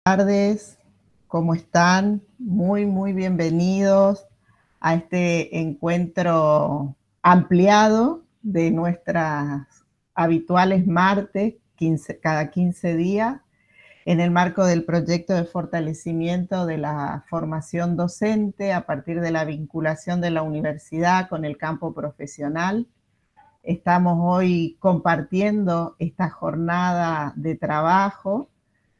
tardes, ¿cómo están? Muy bienvenidos a este encuentro ampliado de nuestras habituales martes, cada 15 días, en el marco del proyecto de fortalecimiento de la formación docente a partir de la vinculación de la universidad con el campo profesional. Estamos hoy compartiendo esta jornada de trabajo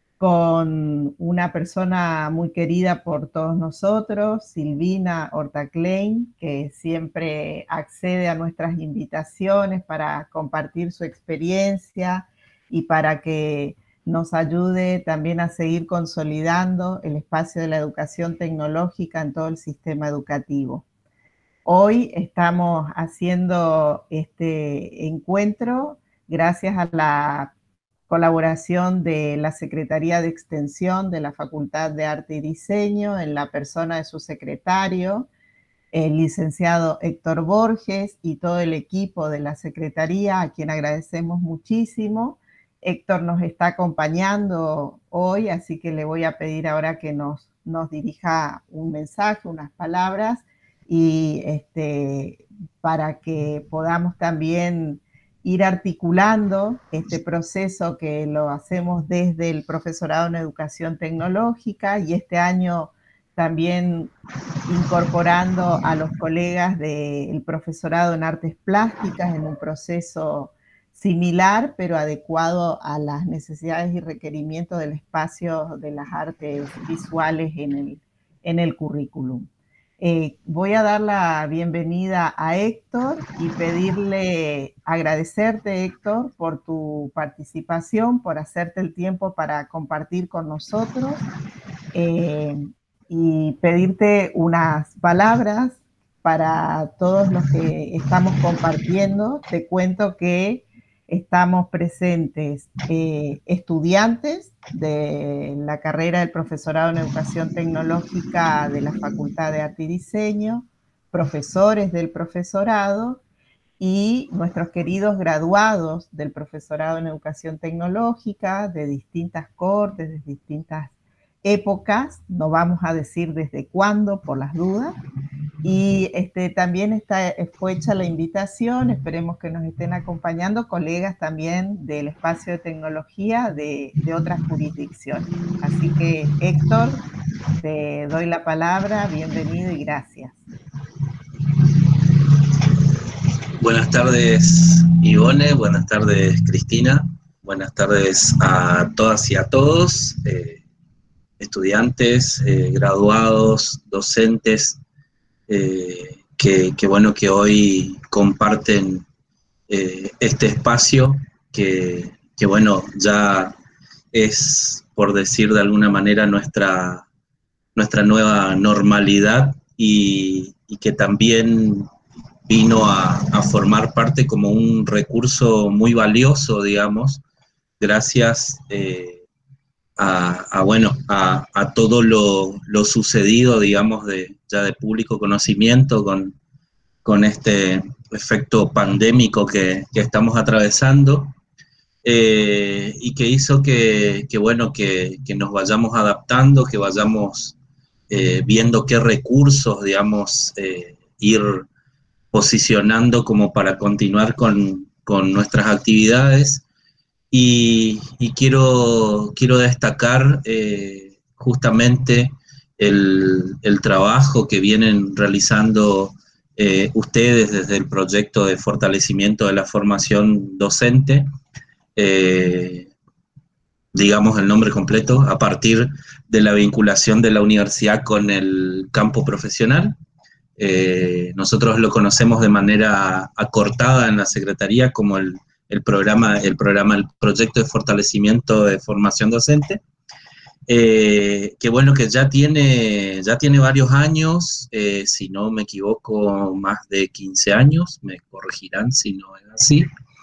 con una persona muy querida por todos nosotros, Silvina Horta-Klein, que siempre accede a nuestras invitaciones para compartir su experiencia y para que nos ayude también a seguir consolidando el espacio de la educación tecnológica en todo el sistema educativo. Hoy estamos haciendo este encuentro gracias a la colaboración de la Secretaría de Extensión de la Facultad de Arte y Diseño, en la persona de su secretario, el licenciado Héctor Borges, y todo el equipo de la Secretaría, a quien agradecemos muchísimo. Héctor nos está acompañando hoy, así que le voy a pedir ahora que nos dirija un mensaje, unas palabras, y para que podamos también ir articulando este proceso que lo hacemos desde el profesorado en educación tecnológica, y este año también incorporando a los colegas del profesorado en artes plásticas en un proceso similar, pero adecuado a las necesidades y requerimientos del espacio de las artes visuales en el currículum. Voy a dar la bienvenida a Héctor y agradecerte, Héctor, por tu participación, por hacerte el tiempo para compartir con nosotros, y pedirte unas palabras para todos los que estamos compartiendo. Te cuento que estamos presentes estudiantes de la carrera del profesorado en educación tecnológica de la Facultad de Arte y Diseño, profesores del profesorado y nuestros queridos graduados del profesorado en educación tecnológica de distintas cortes, de distintas épocas, no vamos a decir desde cuándo por las dudas. Y también fue hecha la invitación, esperemos que nos estén acompañando colegas también del espacio de tecnología de otras jurisdicciones. Así que, Héctor, te doy la palabra, bienvenido y gracias. Buenas tardes, Ivone, buenas tardes, Cristina, buenas tardes a todas y a todos, estudiantes, graduados, docentes, que bueno que hoy comparten este espacio que bueno, ya es, por decir de alguna manera, nuestra nueva normalidad, y que también vino a formar parte como un recurso muy valioso, digamos, gracias a todo lo sucedido, digamos, ya de público conocimiento con este efecto pandémico que estamos atravesando, y que hizo que nos vayamos adaptando, que vayamos viendo qué recursos, digamos, ir posicionando como para continuar con nuestras actividades. Y quiero destacar justamente el trabajo que vienen realizando ustedes desde el proyecto de fortalecimiento de la formación docente, digamos el nombre completo, a partir de la vinculación de la universidad con el campo profesional. Nosotros lo conocemos de manera acortada en la Secretaría como el proyecto de fortalecimiento de formación docente, que bueno, que ya tiene varios años, si no me equivoco, más de 15 años, me corregirán si no es así.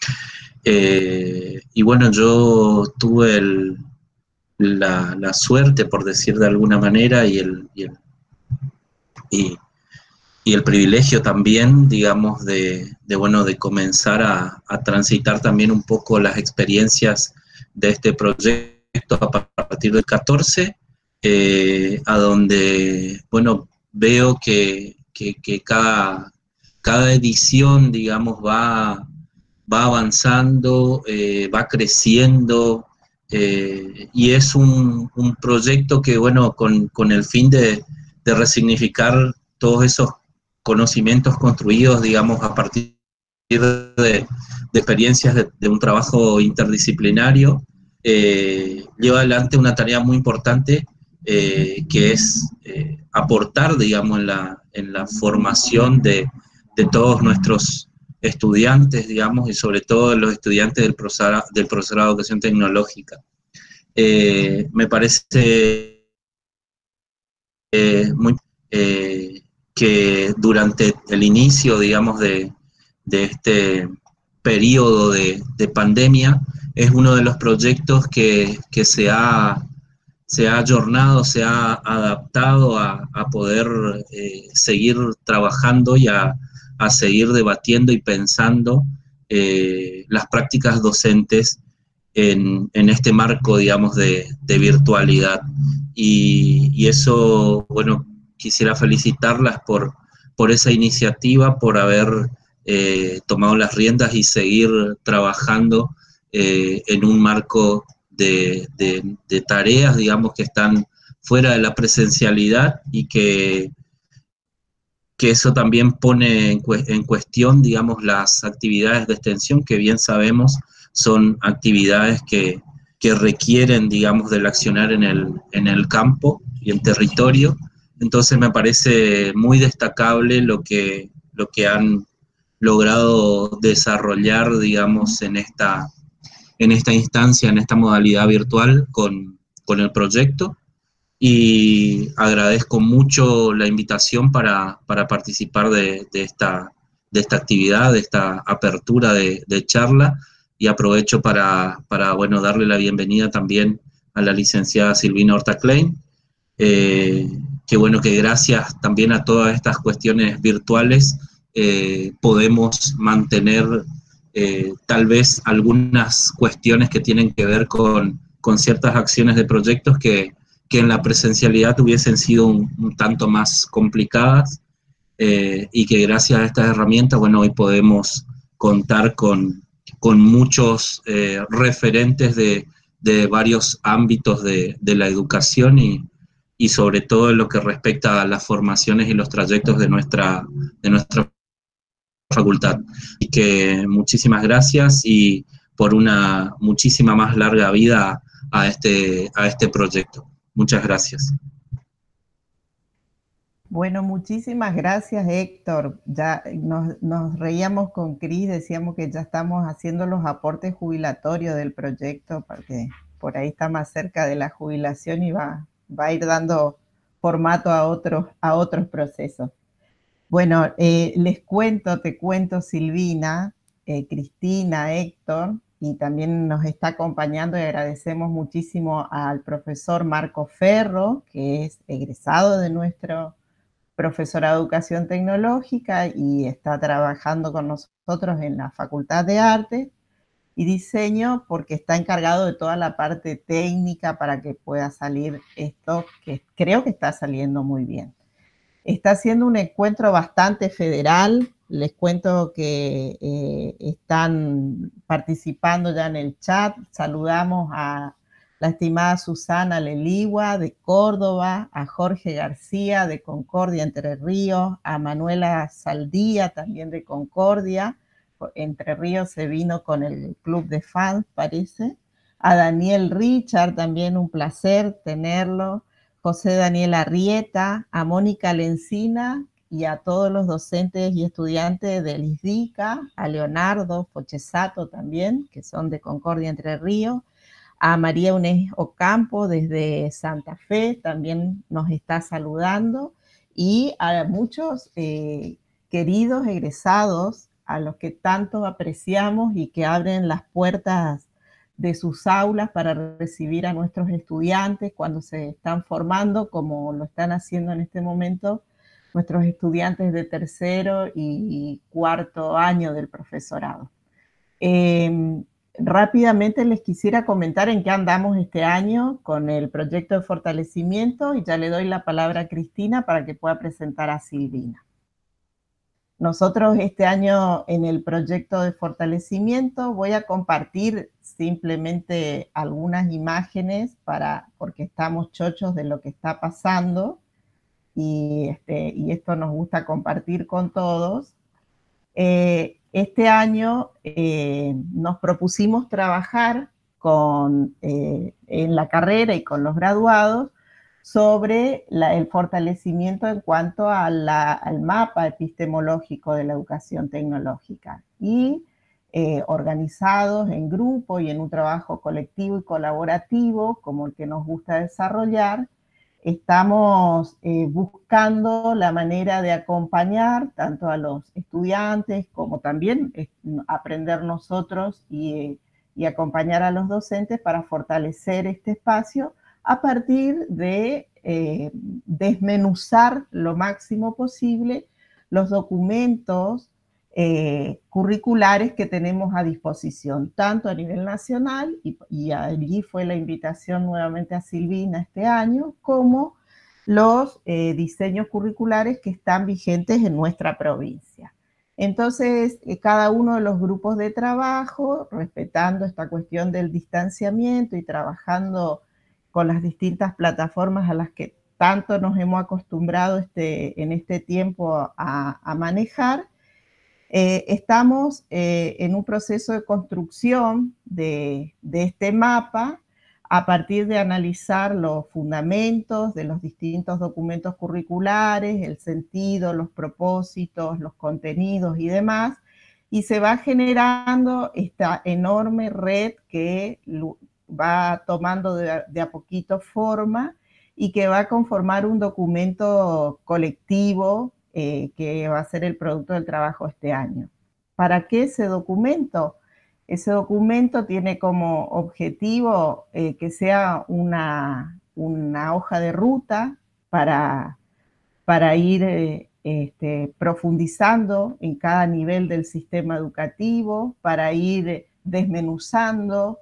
Y bueno, yo tuve la suerte, por decir de alguna manera, y el privilegio también, digamos, de comenzar a transitar también un poco las experiencias de este proyecto a partir del 14, a donde, bueno, veo que cada edición, digamos, va avanzando, va creciendo, y es un proyecto que, bueno, con el fin de resignificar todos esos conocimientos construidos, digamos, a partir de experiencias de un trabajo interdisciplinario, lleva adelante una tarea muy importante, que es aportar, digamos, en la formación de todos nuestros estudiantes, digamos, y sobre todo los estudiantes del profesorado de educación tecnológica. Me parece muy que durante el inicio, digamos, de este periodo de pandemia, es uno de los proyectos que se ha ayornado, se ha adaptado a poder seguir trabajando y a seguir debatiendo y pensando las prácticas docentes en este marco, digamos, de virtualidad. Y eso, bueno, quisiera felicitarlas por esa iniciativa, por haber tomado las riendas y seguir trabajando en un marco de tareas, digamos, que están fuera de la presencialidad y que eso también pone en cuestión, digamos, las actividades de extensión, que bien sabemos son actividades que requieren, digamos, del accionar en el campo y en territorio. Entonces me parece muy destacable lo que han logrado desarrollar, digamos, en esta instancia, en esta modalidad virtual con el proyecto, y agradezco mucho la invitación para participar de esta actividad, de esta apertura de charla, y aprovecho bueno, darle la bienvenida también a la licenciada Silvina Horta Klein, que bueno, que gracias también a todas estas cuestiones virtuales podemos mantener tal vez algunas cuestiones que tienen que ver con ciertas acciones de proyectos que en la presencialidad hubiesen sido un tanto más complicadas, y que gracias a estas herramientas, bueno, hoy podemos contar con muchos referentes de varios ámbitos de la educación y sobre todo en lo que respecta a las formaciones y los trayectos de nuestra facultad. Y que muchísimas gracias y por una muchísima más larga vida a este proyecto. Muchas gracias. Bueno, muchísimas gracias, Héctor. Ya nos reíamos con Cris, decíamos que ya estamos haciendo los aportes jubilatorios del proyecto, porque por ahí está más cerca de la jubilación y va a ir dando formato a otros procesos. Bueno, te cuento, Silvina, Cristina, Héctor, y también nos está acompañando y agradecemos muchísimo al profesor Marco Ferro, que es egresado de nuestro profesorado de Educación Tecnológica y está trabajando con nosotros en la Facultad de Arte y Diseño porque está encargado de toda la parte técnica para que pueda salir esto, que creo que está saliendo muy bien. Está siendo un encuentro bastante federal. Les cuento que están participando ya en el chat. Saludamos a la estimada Susana Leligua de Córdoba, a Jorge García de Concordia Entre Ríos, a Manuela Saldía también de Concordia. Entre Ríos se vino con el club de fans, parece. A Daniel Richard, también un placer tenerlo. José Daniel Arrieta, a Mónica Lencina y a todos los docentes y estudiantes del ISDICA, a Leonardo Fochesato también, que son de Concordia Entre Ríos, a María Eunés Ocampo desde Santa Fe, también nos está saludando, y a muchos queridos egresados, a los que tanto apreciamos y que abren las puertas de sus aulas para recibir a nuestros estudiantes cuando se están formando, como lo están haciendo en este momento nuestros estudiantes de tercero y cuarto año del profesorado. rápidamente les quisiera comentar en qué andamos este año con el proyecto de fortalecimiento y ya le doy la palabra a Cristina para que pueda presentar a Silvina. Nosotros este año en el proyecto de fortalecimiento voy a compartir simplemente algunas imágenes porque estamos chochos de lo que está pasando y esto nos gusta compartir con todos. Este año nos propusimos trabajar en la carrera y con los graduados sobre el fortalecimiento en cuanto al mapa epistemológico de la educación tecnológica y organizados en grupo y en un trabajo colectivo y colaborativo como el que nos gusta desarrollar, estamos buscando la manera de acompañar tanto a los estudiantes como también aprender nosotros y acompañar a los docentes para fortalecer este espacio a partir de desmenuzar lo máximo posible los documentos curriculares que tenemos a disposición, tanto a nivel nacional, y allí fue la invitación nuevamente a Silvina este año, como los diseños curriculares que están vigentes en nuestra provincia. Entonces, cada uno de los grupos de trabajo, respetando esta cuestión del distanciamiento y trabajando con las distintas plataformas a las que tanto nos hemos acostumbrado en este tiempo a manejar, estamos en un proceso de construcción de este mapa a partir de analizar los fundamentos de los distintos documentos curriculares, el sentido, los propósitos, los contenidos y demás, y se va generando esta enorme red que va tomando de a poquito forma y que va a conformar un documento colectivo que va a ser el producto del trabajo este año. ¿Para qué ese documento? Ese documento tiene como objetivo que sea una hoja de ruta para ir profundizando en cada nivel del sistema educativo, para ir desmenuzando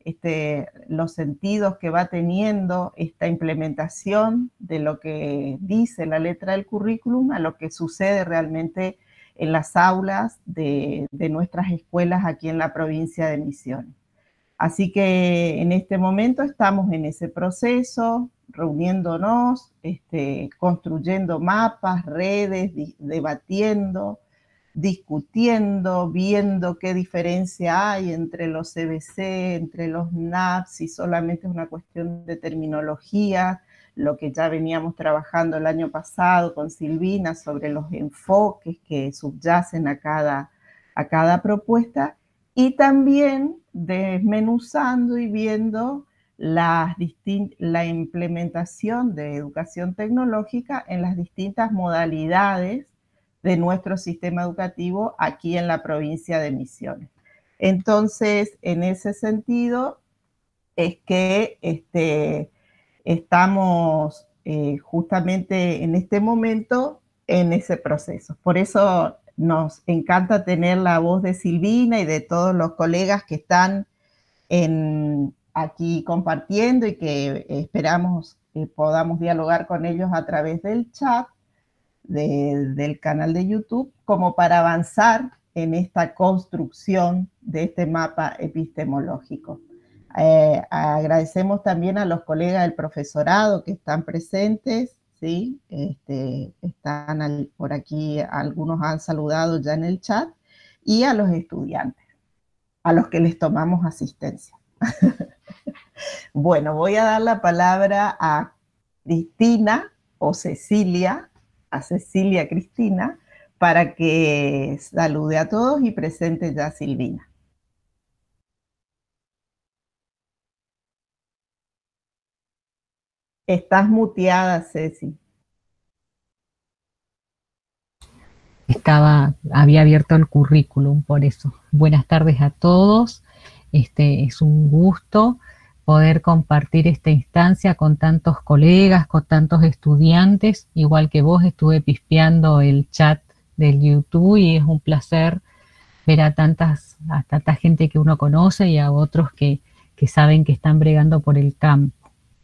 los sentidos que va teniendo esta implementación de lo que dice la letra del currículum a lo que sucede realmente en las aulas de nuestras escuelas aquí en la provincia de Misiones. Así que en este momento estamos en ese proceso, reuniéndonos, construyendo mapas, redes, debatiendo, discutiendo, viendo qué diferencia hay entre los CBC, entre los NAP, si solamente es una cuestión de terminología, lo que ya veníamos trabajando el año pasado con Silvina sobre los enfoques que subyacen a cada propuesta, y también desmenuzando y viendo la implementación de educación tecnológica en las distintas modalidades de nuestro sistema educativo aquí en la provincia de Misiones. Entonces, en ese sentido, es que estamos justamente en este momento en ese proceso. Por eso nos encanta tener la voz de Silvina y de todos los colegas que están aquí compartiendo y que esperamos que podamos dialogar con ellos a través del chat del canal de YouTube, como para avanzar en esta construcción de este mapa epistemológico. Agradecemos también a los colegas del profesorado que están presentes, ¿sí? Están por aquí, algunos han saludado ya en el chat, y a los estudiantes, a los que les tomamos asistencia. Bueno, voy a dar la palabra a Cristina o Cecilia, a Cecilia Cristina, para que salude a todos y presente ya a Silvina. Estás muteada, Ceci. Había abierto el currículum, por eso. Buenas tardes a todos. Es un gusto poder compartir esta instancia con tantos colegas, con tantos estudiantes. Igual que vos, estuve pispeando el chat del YouTube y es un placer ver a tanta gente que uno conoce y a otros que saben que están bregando por el campo.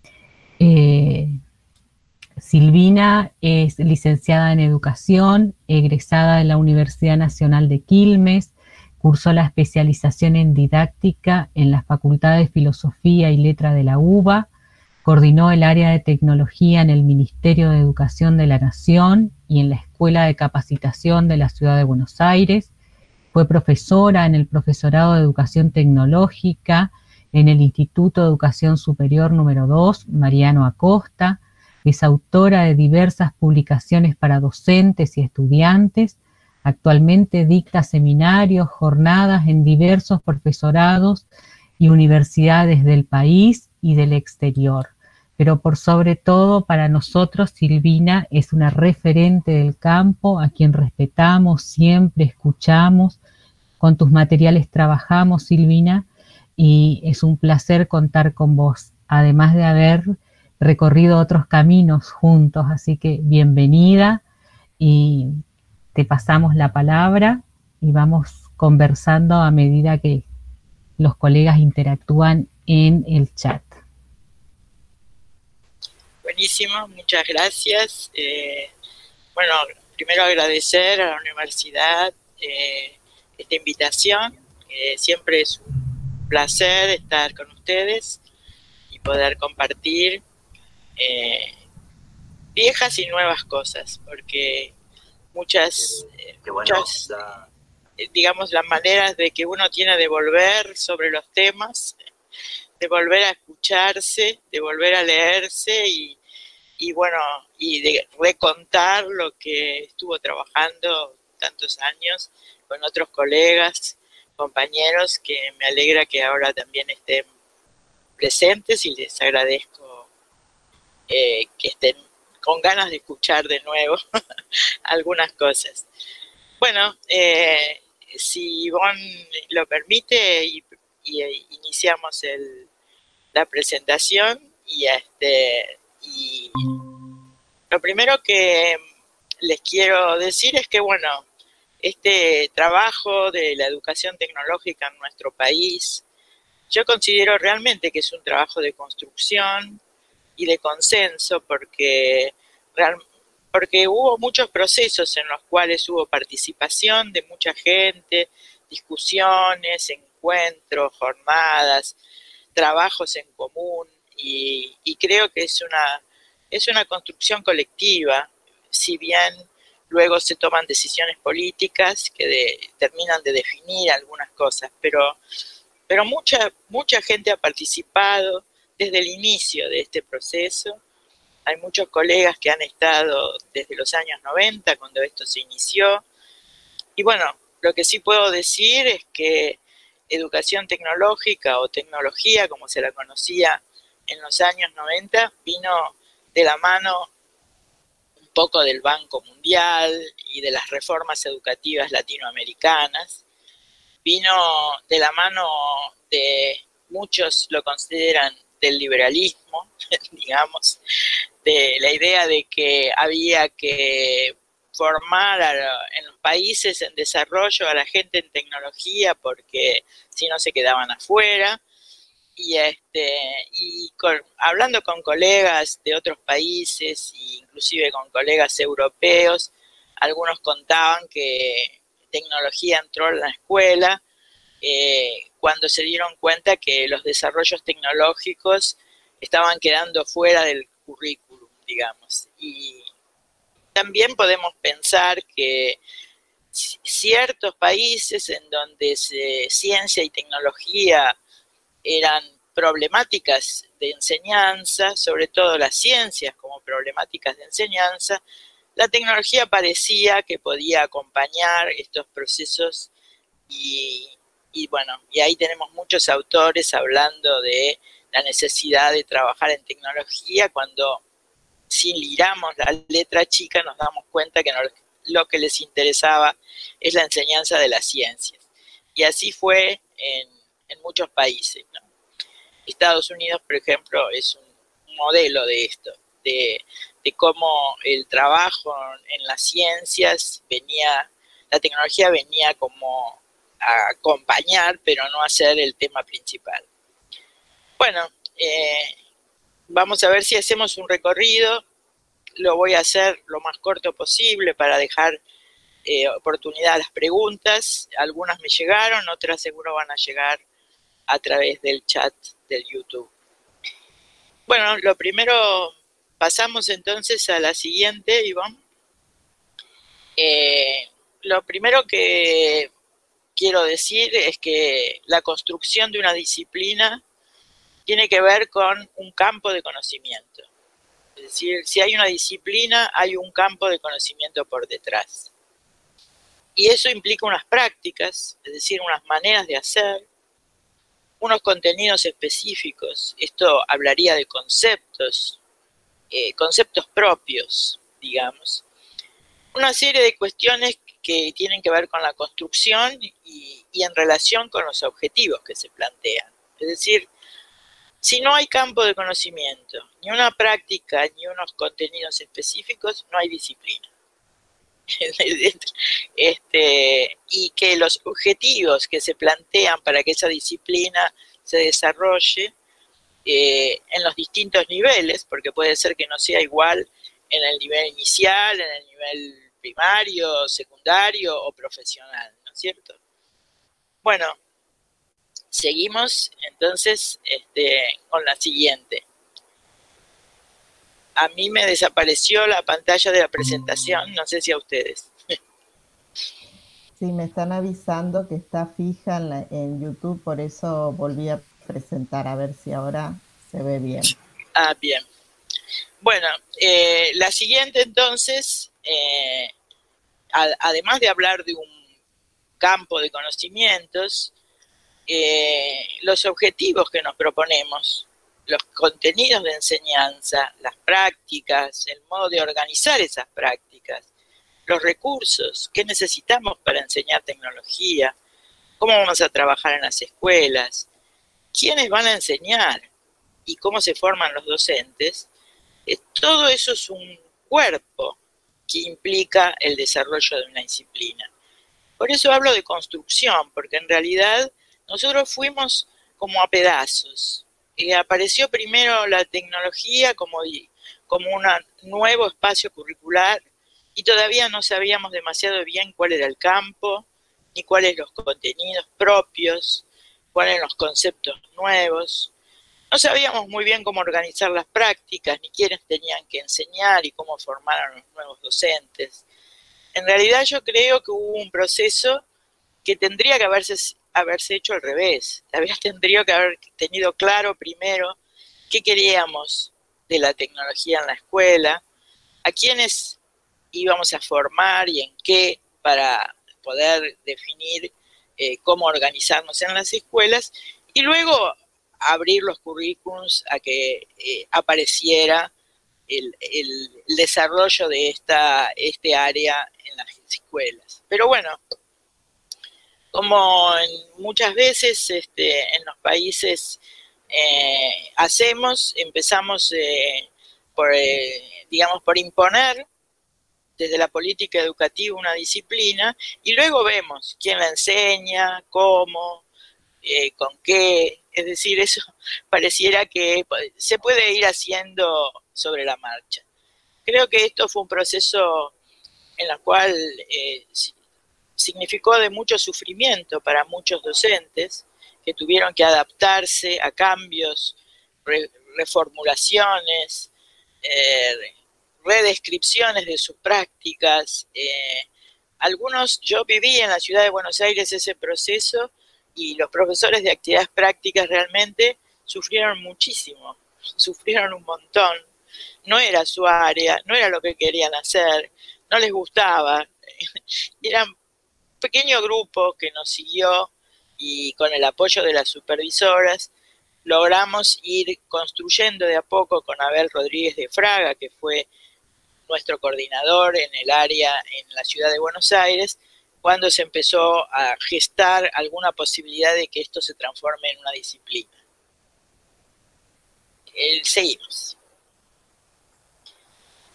Silvina es licenciada en Educación, egresada de la Universidad Nacional de Quilmes, cursó la especialización en Didáctica en la Facultad de Filosofía y Letra de la UBA, coordinó el área de Tecnología en el Ministerio de Educación de la Nación y en la Escuela de Capacitación de la Ciudad de Buenos Aires, fue profesora en el Profesorado de Educación Tecnológica en el Instituto de Educación Superior número 2, Mariano Acosta, es autora de diversas publicaciones para docentes y estudiantes, actualmente dicta seminarios, jornadas en diversos profesorados y universidades del país y del exterior. Pero por sobre todo, para nosotros, Silvina es una referente del campo, a quien respetamos, siempre escuchamos. Con tus materiales trabajamos, Silvina, y es un placer contar con vos, además de haber recorrido otros caminos juntos. Así que bienvenida y te pasamos la palabra y vamos conversando a medida que los colegas interactúan en el chat. Buenísimo, muchas gracias. Bueno, primero agradecer a la universidad esta invitación. Siempre es un placer estar con ustedes y poder compartir viejas y nuevas cosas, porque muchas, digamos, las maneras de que uno tiene de volver sobre los temas, de volver a escucharse, de volver a leerse y bueno, y de recontar lo que estuvo trabajando tantos años con otros colegas, compañeros, que me alegra que ahora también estén presentes y les agradezco que estén con ganas de escuchar de nuevo algunas cosas. Bueno, si Ivonne lo permite, iniciamos la presentación y lo primero que les quiero decir es que, bueno, este trabajo de la educación tecnológica en nuestro país, yo considero realmente que es un trabajo de construcción y de consenso, porque hubo muchos procesos en los cuales hubo participación de mucha gente, discusiones, encuentros, jornadas, trabajos en común, y creo que es una construcción colectiva, si bien luego se toman decisiones políticas que terminan de definir algunas cosas, pero mucha gente ha participado desde el inicio de este proceso. Hay muchos colegas que han estado desde los años 90, cuando esto se inició. Y bueno, lo que sí puedo decir es que educación tecnológica o tecnología, como se la conocía en los años 90, vino de la mano un poco del Banco Mundial y de las reformas educativas latinoamericanas. Vino de la mano de, muchos lo consideran, del liberalismo, digamos, de la idea de que había que formar en los países en desarrollo a la gente en tecnología, porque si no se quedaban afuera. Hablando con colegas de otros países, inclusive con colegas europeos, algunos contaban que tecnología entró en la escuela cuando se dieron cuenta que los desarrollos tecnológicos estaban quedando fuera del currículum, digamos. Y también podemos pensar que ciertos países en donde ciencia y tecnología eran problemáticas de enseñanza, sobre todo las ciencias como problemáticas de enseñanza, la tecnología parecía que podía acompañar estos procesos y bueno, y ahí tenemos muchos autores hablando de la necesidad de trabajar en tecnología, cuando si miramos la letra chica nos damos cuenta que lo que les interesaba es la enseñanza de las ciencias. Y así fue en muchos países, ¿no? Estados Unidos, por ejemplo, es un modelo de esto, de cómo el trabajo en las ciencias la tecnología venía como a acompañar, pero no a ser el tema principal. Bueno, vamos a ver si hacemos un recorrido. Lo voy a hacer lo más corto posible para dejar oportunidad a las preguntas. Algunas me llegaron, otras seguro van a llegar a través del chat del YouTube. Bueno, lo primero, pasamos entonces a la siguiente, Ivonne. Lo primero que quiero decir es que la construcción de una disciplina tiene que ver con un campo de conocimiento. Es decir, si hay una disciplina, hay un campo de conocimiento por detrás. Y eso implica unas prácticas, es decir, unas maneras de hacer, unos contenidos específicos. Esto hablaría de conceptos, conceptos propios, digamos. Una serie de cuestiones que tienen que ver con la construcción y en relación con los objetivos que se plantean. Es decir, si no hay campo de conocimiento, ni una práctica, ni unos contenidos específicos, no hay disciplina. Y que los objetivos que se plantean para que esa disciplina se desarrolle en los distintos niveles, porque puede ser que no sea igual en el nivel inicial, en el nivel primario, secundario o profesional, ¿no es cierto? Bueno, seguimos entonces con la siguiente. A mí me desapareció la pantalla de la presentación, no sé si a ustedes. Sí, me están avisando que está fija en YouTube, por eso volví a presentar, a ver si ahora se ve bien. Ah, bien. Bueno, la siguiente entonces, además de hablar de un campo de conocimientos, los objetivos que nos proponemos, los contenidos de enseñanza, las prácticas, el modo de organizar esas prácticas, los recursos, qué necesitamos para enseñar tecnología, cómo vamos a trabajar en las escuelas, quiénes van a enseñar y cómo se forman los docentes, todo eso es un cuerpo que implica el desarrollo de una disciplina. Por eso hablo de construcción, porque en realidad nosotros fuimos como a pedazos. Apareció primero la tecnología como un nuevo espacio curricular y todavía no sabíamos demasiado bien cuál era el campo, ni cuáles los contenidos propios, cuáles eran los conceptos nuevos. No sabíamos muy bien cómo organizar las prácticas, ni quiénes tenían que enseñar y cómo formar a los nuevos docentes. En realidad yo creo que hubo un proceso que tendría que haberse hecho al revés. Tendría que haber tenido claro primero qué queríamos de la tecnología en la escuela, a quiénes íbamos a formar y en qué para poder definir cómo organizarnos en las escuelas y luego abrir los currículums a que apareciera el desarrollo de este área en las escuelas. Pero bueno, como muchas veces en los países empezamos por imponer desde la política educativa una disciplina y luego vemos quién la enseña, cómo, con qué. Es decir, eso pareciera que se puede ir haciendo sobre la marcha. Creo que esto fue un proceso en el cual significó de mucho sufrimiento para muchos docentes que tuvieron que adaptarse a cambios, reformulaciones, redescripciones de sus prácticas. Yo viví en la ciudad de Buenos Aires ese proceso y los profesores de actividades prácticas realmente sufrieron muchísimo, sufrieron un montón. No era su área, no era lo que querían hacer, no les gustaba. Eran un pequeño grupo que nos siguió y con el apoyo de las supervisoras logramos ir construyendo de a poco con Abel Rodríguez de Fraga, que fue nuestro coordinador en el área en la ciudad de Buenos Aires, cuando se empezó a gestar alguna posibilidad de que esto se transforme en una disciplina. Seguimos.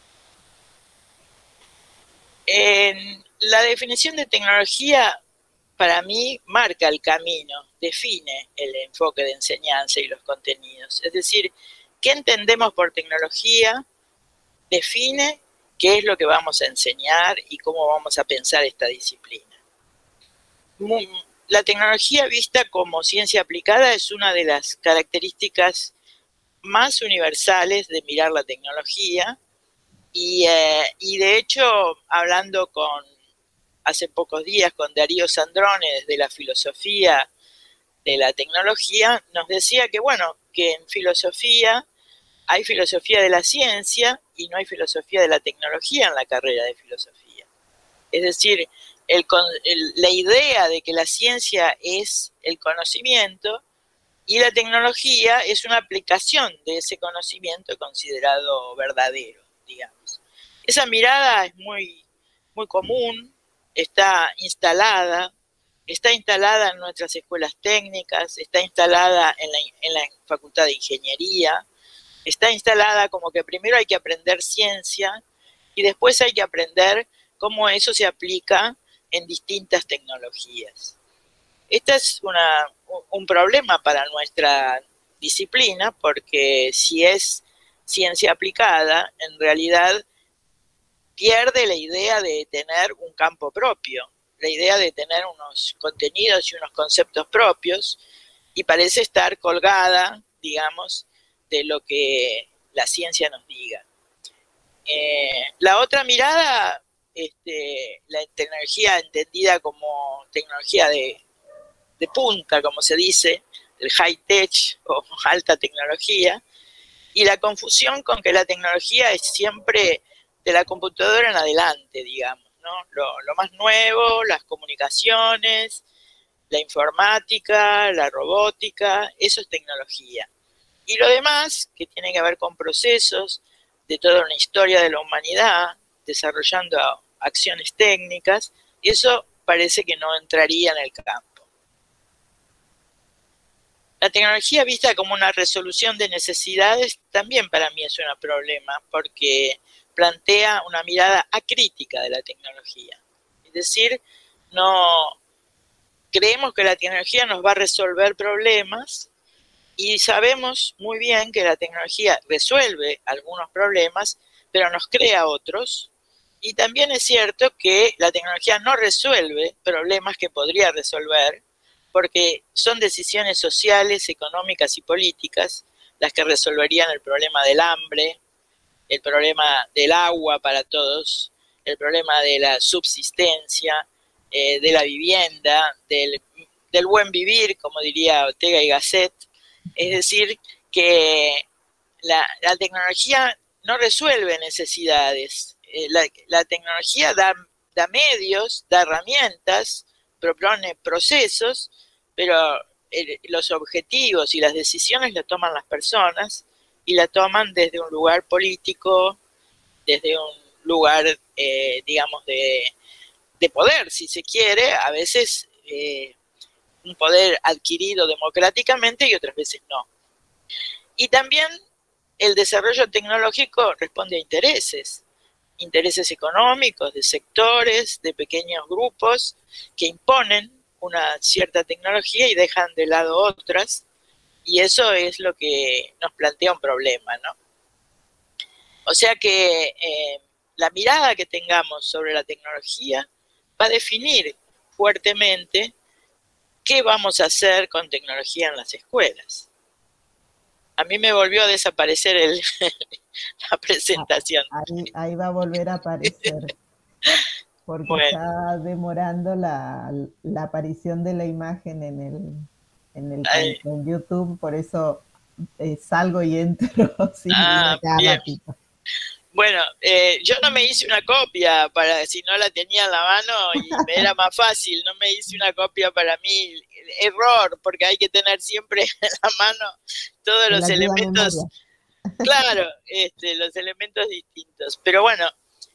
En la definición de tecnología para mí marca el camino, define el enfoque de enseñanza y los contenidos. Es decir, qué entendemos por tecnología define qué es lo que vamos a enseñar y cómo vamos a pensar esta disciplina. La tecnología vista como ciencia aplicada es una de las características más universales de mirar la tecnología y de hecho, hablando hace pocos días con Darío Sandrone desde la filosofía de la tecnología, nos decía que, bueno, que en filosofía hay filosofía de la ciencia y no hay filosofía de la tecnología en la carrera de filosofía. Es decir, la idea de que la ciencia es el conocimiento y la tecnología es una aplicación de ese conocimiento considerado verdadero, digamos. Esa mirada es muy, muy común, está instalada en nuestras escuelas técnicas, está instalada en la Facultad de Ingeniería, está instalada como que primero hay que aprender ciencia y después hay que aprender cómo eso se aplica en distintas tecnologías. Este es un problema para nuestra disciplina porque si es ciencia aplicada, en realidad pierde la idea de tener un campo propio, la idea de tener unos contenidos y unos conceptos propios y parece estar colgada, digamos, de lo que la ciencia nos diga. La otra mirada, la tecnología entendida como tecnología de punta, como se dice, el high-tech o alta tecnología, y la confusión con que la tecnología es siempre de la computadora en adelante, digamos, ¿no? Lo más nuevo, las comunicaciones, la informática, la robótica, eso es tecnología. Y lo demás, que tiene que ver con procesos de toda una historia de la humanidad, desarrollando acciones técnicas, y eso parece que no entraría en el campo. La tecnología vista como una resolución de necesidades también para mí es un problema, porque plantea una mirada acrítica de la tecnología. Es decir, no creemos que la tecnología nos va a resolver problemas y sabemos muy bien que la tecnología resuelve algunos problemas, pero nos crea otros. Y también es cierto que la tecnología no resuelve problemas que podría resolver, porque son decisiones sociales, económicas y políticas las que resolverían el problema del hambre, el problema del agua para todos, el problema de la subsistencia, de la vivienda, del buen vivir, como diría Ortega y Gasset. Es decir, que la tecnología no resuelve necesidades. La tecnología da medios, da herramientas, propone procesos, pero los objetivos y las decisiones las toman las personas y la toman desde un lugar político, desde un lugar, digamos, de poder, si se quiere, a veces un poder adquirido democráticamente y otras veces no. Y también el desarrollo tecnológico responde a intereses económicos, de sectores, de pequeños grupos que imponen una cierta tecnología y dejan de lado otras, y eso es lo que nos plantea un problema, ¿no? O sea que la mirada que tengamos sobre la tecnología va a definir fuertemente qué vamos a hacer con tecnología en las escuelas. A mí me volvió a desaparecer la presentación. Ahí va a volver a aparecer, porque bueno, está demorando la aparición de la imagen en YouTube, por eso salgo y entro cada ratito. Bueno, yo no me hice una copia para si no la tenía en la mano y me era más fácil, no me hice una copia para mí. Error, porque hay que tener siempre en la mano todos los elementos, claro, los elementos distintos. Pero bueno,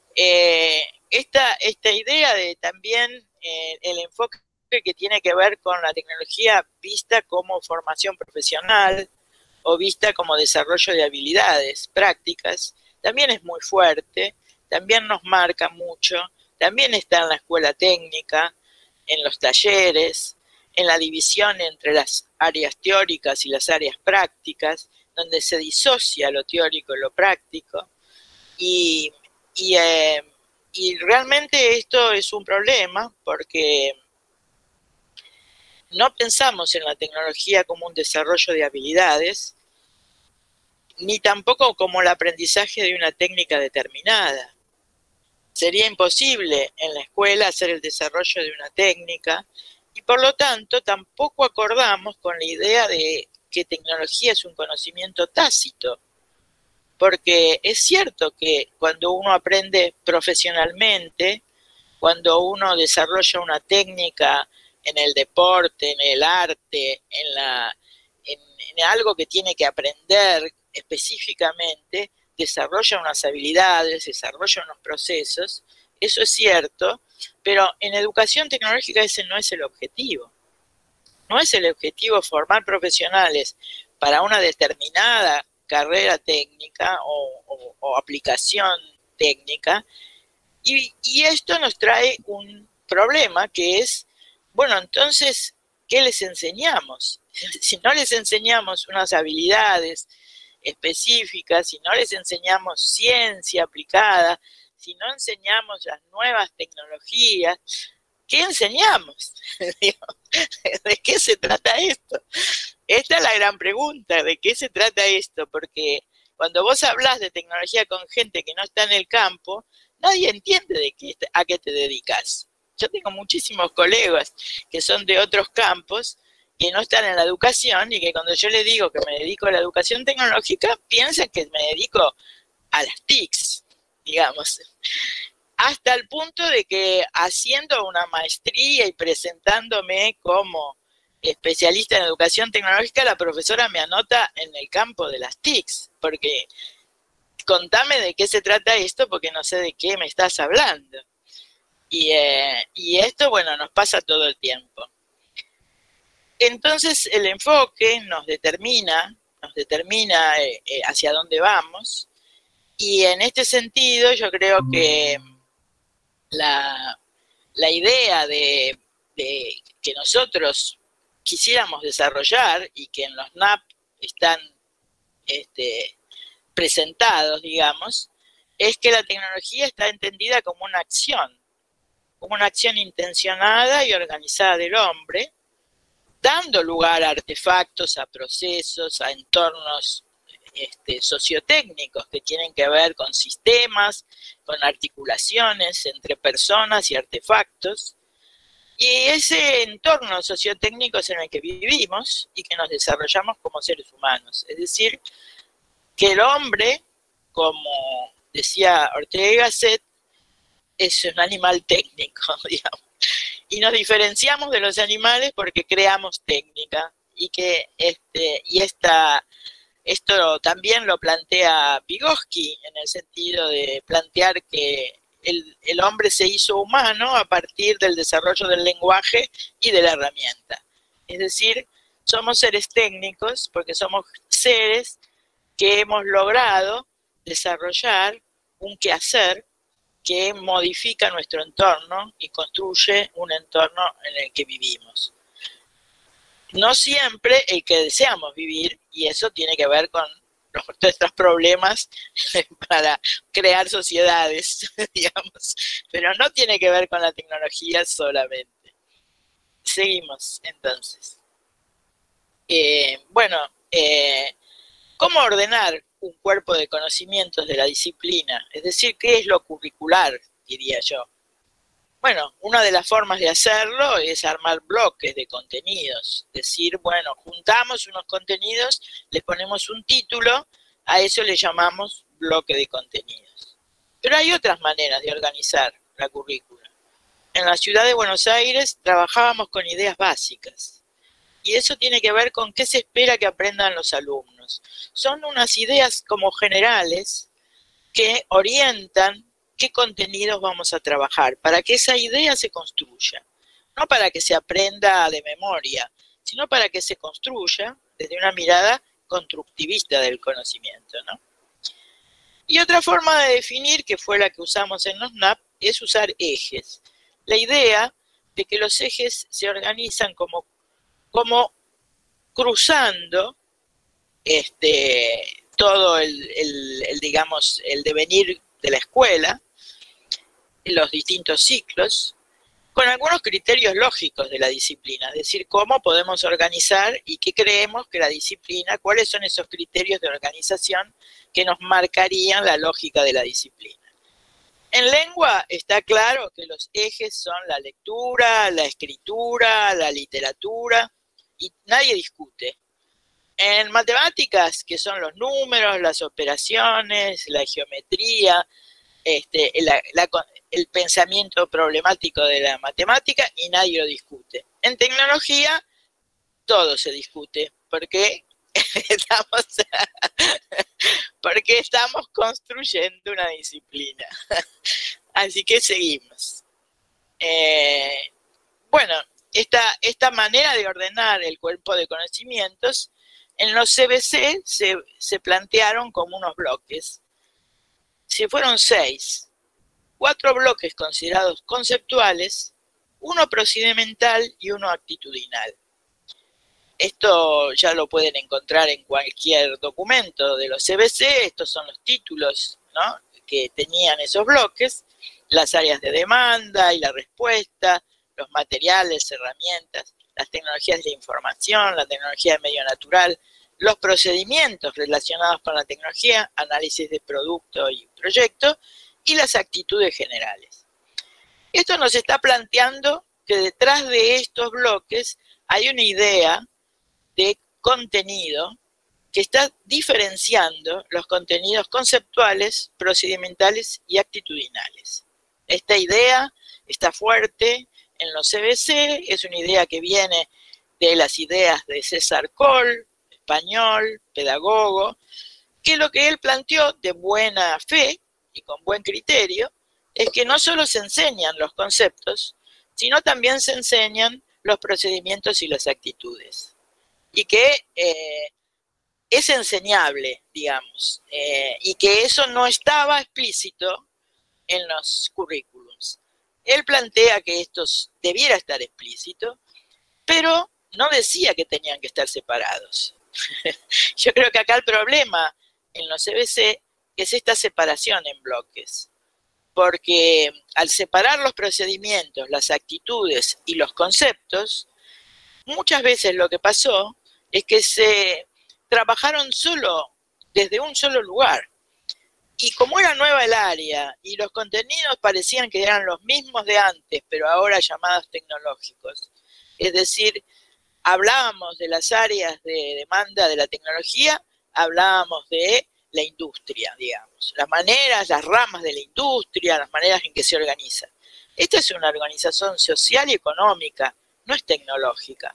esta idea de también el enfoque que tiene que ver con la tecnología vista como formación profesional o vista como desarrollo de habilidades prácticas, también es muy fuerte, también nos marca mucho, también está en la escuela técnica, en los talleres, en la división entre las áreas teóricas y las áreas prácticas, donde se disocia lo teórico y lo práctico. Y realmente esto es un problema porque no pensamos en la tecnología como un desarrollo de habilidades, ni tampoco como el aprendizaje de una técnica determinada. Sería imposible en la escuela hacer el desarrollo de una técnica y por lo tanto tampoco acordamos con la idea de que tecnología es un conocimiento tácito. Porque es cierto que cuando uno aprende profesionalmente, cuando uno desarrolla una técnica en el deporte, en el arte, en algo que tiene que aprender específicamente, desarrolla unas habilidades, desarrolla unos procesos, eso es cierto, pero en educación tecnológica ese no es el objetivo. No es el objetivo formar profesionales para una determinada carrera técnica o aplicación técnica, y esto nos trae un problema que es, bueno, entonces, ¿qué les enseñamos? Si no les enseñamos unas habilidades específicas, si no les enseñamos ciencia aplicada, si no enseñamos las nuevas tecnologías, ¿qué enseñamos? ¿De qué se trata esto? Esta es la gran pregunta, ¿de qué se trata esto? Porque cuando vos hablas de tecnología con gente que no está en el campo, nadie entiende a qué te dedicas. Yo tengo muchísimos colegas que son de otros campos, que no están en la educación, y que cuando yo les digo que me dedico a la educación tecnológica, piensan que me dedico a las TICs, digamos. Hasta el punto de que haciendo una maestría y presentándome como especialista en educación tecnológica, la profesora me anota en el campo de las TICs, porque contame de qué se trata esto, porque no sé de qué me estás hablando. Y esto, bueno, nos pasa todo el tiempo. Entonces el enfoque nos determina hacia dónde vamos, y en este sentido yo creo que la idea de que nosotros quisiéramos desarrollar y que en los NAP están presentados, digamos, es que la tecnología está entendida como una acción intencionada y organizada del hombre, dando lugar a artefactos, a procesos, a entornos sociotécnicos que tienen que ver con sistemas, con articulaciones entre personas y artefactos. Y ese entorno sociotécnico es en el que vivimos y que nos desarrollamos como seres humanos. Es decir, que el hombre, como decía Ortega y Gasset, es un animal técnico, digamos. Y nos diferenciamos de los animales porque creamos técnica, y que esto también lo plantea Vygotsky, en el sentido de plantear que el hombre se hizo humano a partir del desarrollo del lenguaje y de la herramienta. Es decir, somos seres técnicos porque somos seres que hemos logrado desarrollar un quehacer que modifica nuestro entorno y construye un entorno en el que vivimos. No siempre el que deseamos vivir, y eso tiene que ver con nuestros problemas para crear sociedades, digamos, pero no tiene que ver con la tecnología solamente. Seguimos, entonces. ¿Cómo ordenar un cuerpo de conocimientos de la disciplina? Es decir, ¿qué es lo curricular, diría yo? Bueno, una de las formas de hacerlo es armar bloques de contenidos. Es decir, bueno, juntamos unos contenidos, les ponemos un título, a eso le llamamos bloque de contenidos. Pero hay otras maneras de organizar la currícula. En la ciudad de Buenos Aires trabajábamos con ideas básicas. Y eso tiene que ver con qué se espera que aprendan los alumnos. Son unas ideas como generales que orientan qué contenidos vamos a trabajar, para que esa idea se construya. No para que se aprenda de memoria, sino para que se construya desde una mirada constructivista del conocimiento, ¿no? Y otra forma de definir, que fue la que usamos en los NAP, es usar ejes. La idea de que los ejes se organizan como cruzando todo digamos, el devenir de la escuela, los distintos ciclos, con algunos criterios lógicos de la disciplina, es decir, cómo podemos organizar y qué creemos que la disciplina, cuáles son esos criterios de organización que nos marcarían la lógica de la disciplina. En lengua está claro que los ejes son la lectura, la escritura, la literatura, y nadie discute. En matemáticas, que son los números, las operaciones, la geometría, el pensamiento problemático de la matemática, y nadie lo discute. En tecnología, todo se discute, porque estamos construyendo una disciplina. Así que seguimos. Bueno, esta manera de ordenar el cuerpo de conocimientos, en los CBC se plantearon como unos bloques. Se fueron 6, 4 bloques considerados conceptuales, 1 procedimental y 1 actitudinal. Esto ya lo pueden encontrar en cualquier documento de los CBC. Estos son los títulos, ¿no?, que tenían esos bloques: las áreas de demanda y la respuesta, los materiales, herramientas, las tecnologías de la información, la tecnología de medio natural, los procedimientos relacionados con la tecnología, análisis de producto y proyecto, y las actitudes generales. Esto nos está planteando que detrás de estos bloques hay una idea de contenido que está diferenciando los contenidos conceptuales, procedimentales y actitudinales. Esta idea está fuerte en los CBC, es una idea que viene de las ideas de César Coll, español, pedagogo, que lo que él planteó de buena fe y con buen criterio es que no solo se enseñan los conceptos, sino también se enseñan los procedimientos y las actitudes. Y que es enseñable, digamos, y que eso no estaba explícito en los currículums. Él plantea que esto debiera estar explícito, pero no decía que tenían que estar separados. Yo creo que acá el problema en los CBC es esta separación en bloques, porque al separar los procedimientos, las actitudes y los conceptos, muchas veces lo que pasó es que se trabajaron solo desde un solo lugar. Y como era nueva el área y los contenidos parecían que eran los mismos de antes, pero ahora llamados tecnológicos, es decir, hablábamos de las áreas de demanda de la tecnología, hablábamos de la industria, digamos, las maneras, las ramas de la industria, las maneras en que se organiza. Esta es una organización social y económica, no es tecnológica.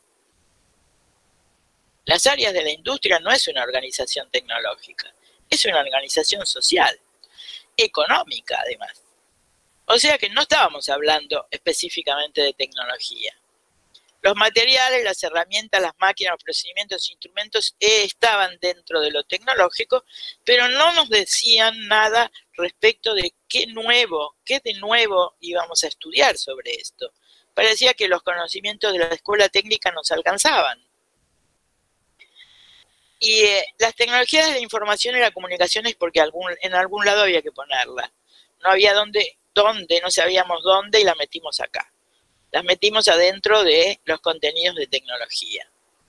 Las áreas de la industria no es una organización tecnológica, es una organización social, económica además. O sea que no estábamos hablando específicamente de tecnología. Los materiales, las herramientas, las máquinas, los procedimientos, instrumentos estaban dentro de lo tecnológico, pero no nos decían nada respecto de qué de nuevo íbamos a estudiar sobre esto. Parecía que los conocimientos de la escuela técnica nos alcanzaban. Y las tecnologías de la información y la comunicación es porque en algún lado había que ponerla. No había dónde, no sabíamos dónde, y la metimos acá. Las metimos adentro de los contenidos de tecnología.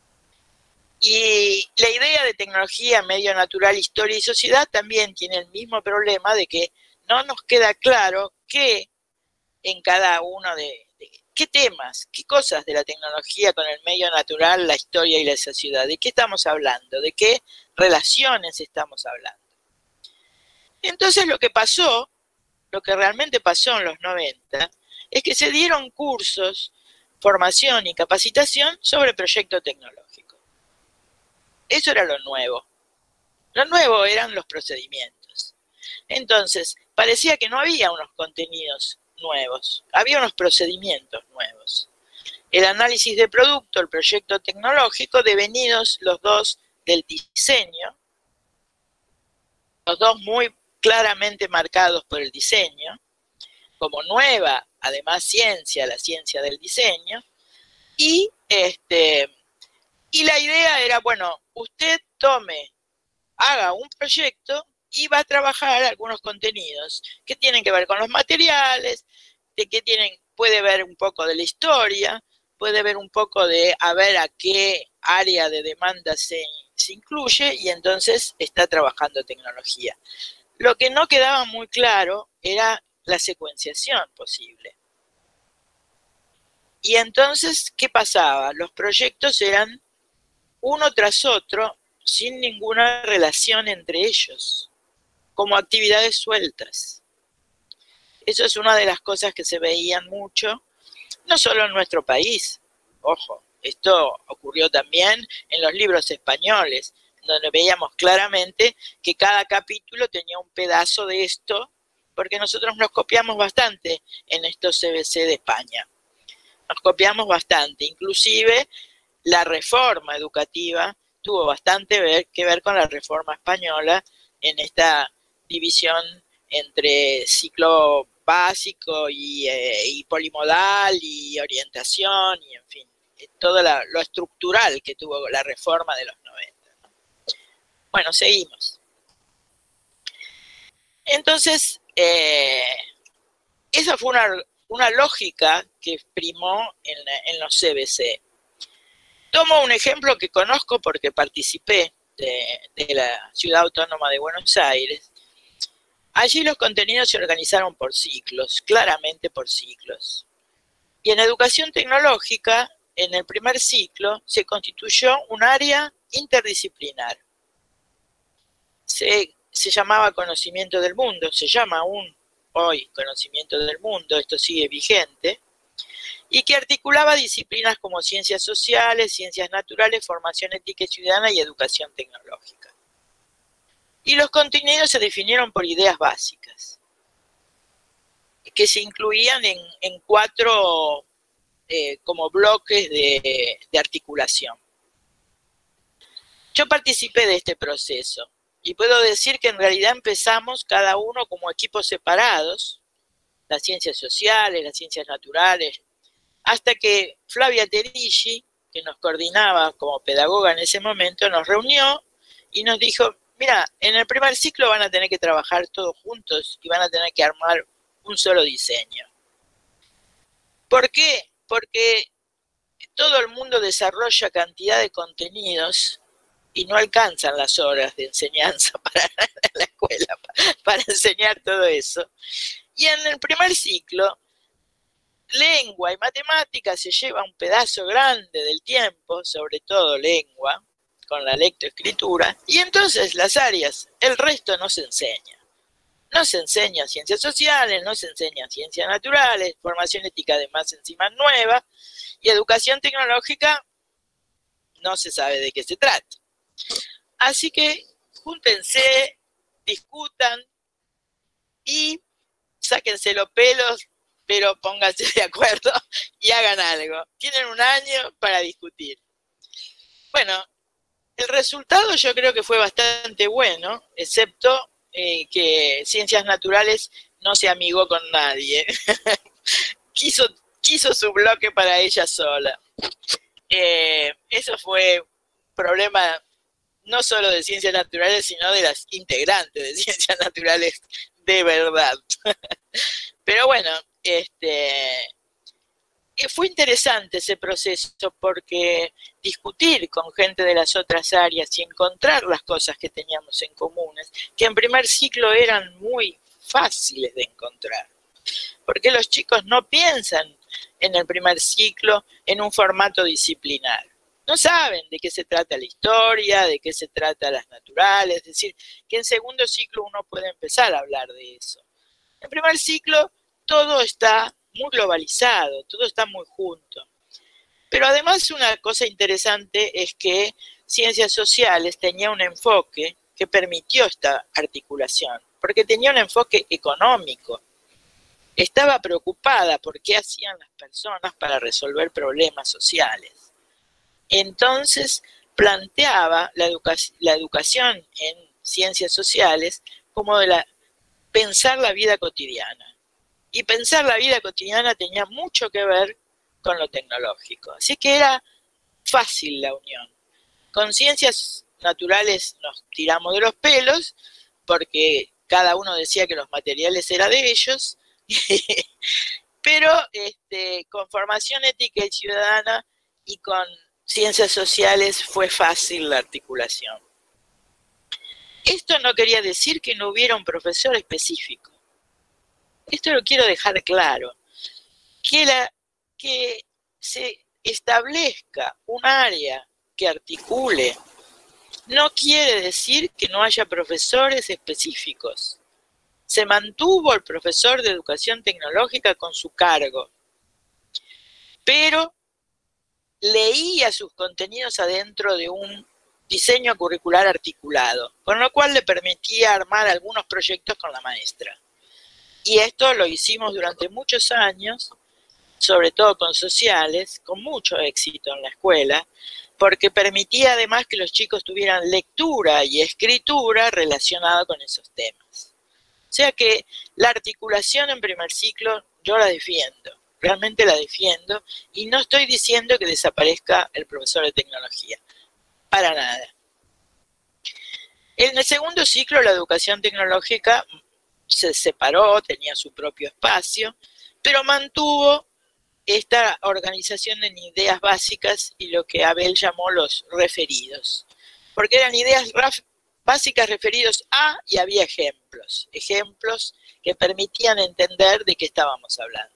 Y la idea de tecnología, medio natural, historia y sociedad también tiene el mismo problema de que no nos queda claro qué en cada uno qué temas, qué cosas de la tecnología con el medio natural, la historia y la sociedad, de qué estamos hablando, de qué relaciones estamos hablando. Entonces lo que realmente pasó en los 90, es que se dieron cursos, formación y capacitación sobre proyecto tecnológico. Eso era lo nuevo. Lo nuevo eran los procedimientos. Entonces, parecía que no había unos contenidos nuevos, había unos procedimientos nuevos. El análisis de producto, el proyecto tecnológico, devenidos los dos del diseño, los dos muy claramente marcados por el diseño, como nueva además ciencia, la ciencia del diseño, y la idea era, bueno, usted haga un proyecto y va a trabajar algunos contenidos que tienen que ver con los materiales, puede ver un poco de la historia, puede ver un poco de a ver a qué área de demanda se incluye, y entonces está trabajando tecnología. Lo que no quedaba muy claro era la secuenciación posible. Y entonces, ¿qué pasaba? Los proyectos eran uno tras otro, sin ninguna relación entre ellos, como actividades sueltas. Eso es una de las cosas que se veían mucho, no solo en nuestro país, ojo, esto ocurrió también en los libros españoles, donde veíamos claramente que cada capítulo tenía un pedazo de esto, porque nosotros nos copiamos bastante en estos CBC de España. Nos copiamos bastante, inclusive la reforma educativa tuvo bastante que ver con la reforma española en esta división entre ciclo básico y polimodal y orientación y en fin, todo lo estructural que tuvo la reforma de los 90. Bueno, seguimos. Entonces, esa fue una lógica que primó en los CBC. Tomo un ejemplo que conozco porque participé de la Ciudad Autónoma de Buenos Aires. Allí los contenidos se organizaron por ciclos, claramente por ciclos. Y en educación tecnológica, en el primer ciclo, se constituyó un área interdisciplinar. Se llamaba Conocimiento del Mundo, se llama aún hoy Conocimiento del Mundo, esto sigue vigente, y que articulaba disciplinas como ciencias sociales, ciencias naturales, formación ética y ciudadana y educación tecnológica. Y los contenidos se definieron por ideas básicas, que se incluían en 4 como bloques de articulación. Yo participé de este proceso y puedo decir que en realidad empezamos cada uno como equipos separados, las ciencias sociales, las ciencias naturales, hasta que Flavia Terigi, que nos coordinaba como pedagoga en ese momento, nos reunió y nos dijo, mira, en el primer ciclo van a tener que trabajar todos juntos y van a tener que armar un solo diseño. ¿Por qué? Porque todo el mundo desarrolla cantidad de contenidos y no alcanzan las horas de enseñanza para la escuela, para enseñar todo eso. Y en el primer ciclo, lengua y matemáticas se lleva un pedazo grande del tiempo, sobre todo lengua, con la lectoescritura, y entonces las áreas, el resto no se enseña. No se enseña ciencias sociales, no se enseña ciencias naturales, formación ética de más encima nueva, y educación tecnológica no se sabe de qué se trata. Así que júntense, discutan y sáquense los pelos, pero pónganse de acuerdo y hagan algo. Tienen un año para discutir. Bueno, el resultado yo creo que fue bastante bueno, excepto que Ciencias Naturales no se amigó con nadie. quiso su bloque para ella sola. Eso fue problema no solo de Ciencias Naturales, sino de las integrantes de Ciencias Naturales de verdad. Pero bueno, fue interesante ese proceso porque discutir con gente de las otras áreas y encontrar las cosas que teníamos en comunes, que en primer ciclo eran muy fáciles de encontrar, porque los chicos no piensan en el primer ciclo en un formato disciplinar. No saben de qué se trata la historia, de qué se trata las naturales, es decir, que en segundo ciclo uno puede empezar a hablar de eso. En primer ciclo todo está muy globalizado, todo está muy junto. Pero además una cosa interesante es que Ciencias Sociales tenía un enfoque que permitió esta articulación, porque tenía un enfoque económico. Estaba preocupada por qué hacían las personas para resolver problemas sociales. Entonces planteaba la educación en Ciencias Sociales como pensar la vida cotidiana. y pensar la vida cotidiana tenía mucho que ver con lo tecnológico. Así que era fácil la unión. Con ciencias naturales nos tiramos de los pelos, porque cada uno decía que los materiales eran de ellos, pero con formación ética y ciudadana y con ciencias sociales fue fácil la articulación. Esto no quería decir que no hubiera un profesor específico. Esto lo quiero dejar claro. Que se establezca un área que articule no quiere decir que no haya profesores específicos. Se mantuvo el profesor de educación tecnológica con su cargo, pero leía sus contenidos adentro de un diseño curricular articulado, con lo cual le permitía armar algunos proyectos con la maestra. Y esto lo hicimos durante muchos años, sobre todo con sociales, con mucho éxito en la escuela, porque permitía además que los chicos tuvieran lectura y escritura relacionada con esos temas. O sea que la articulación en primer ciclo yo la defiendo, realmente la defiendo, y no estoy diciendo que desaparezca el profesor de tecnología, para nada. En el segundo ciclo la educación tecnológica se separó, tenía su propio espacio, pero mantuvo esta organización en ideas básicas y lo que Abel llamó los referidos, porque eran ideas básicas referidos a, y había ejemplos que permitían entender de qué estábamos hablando.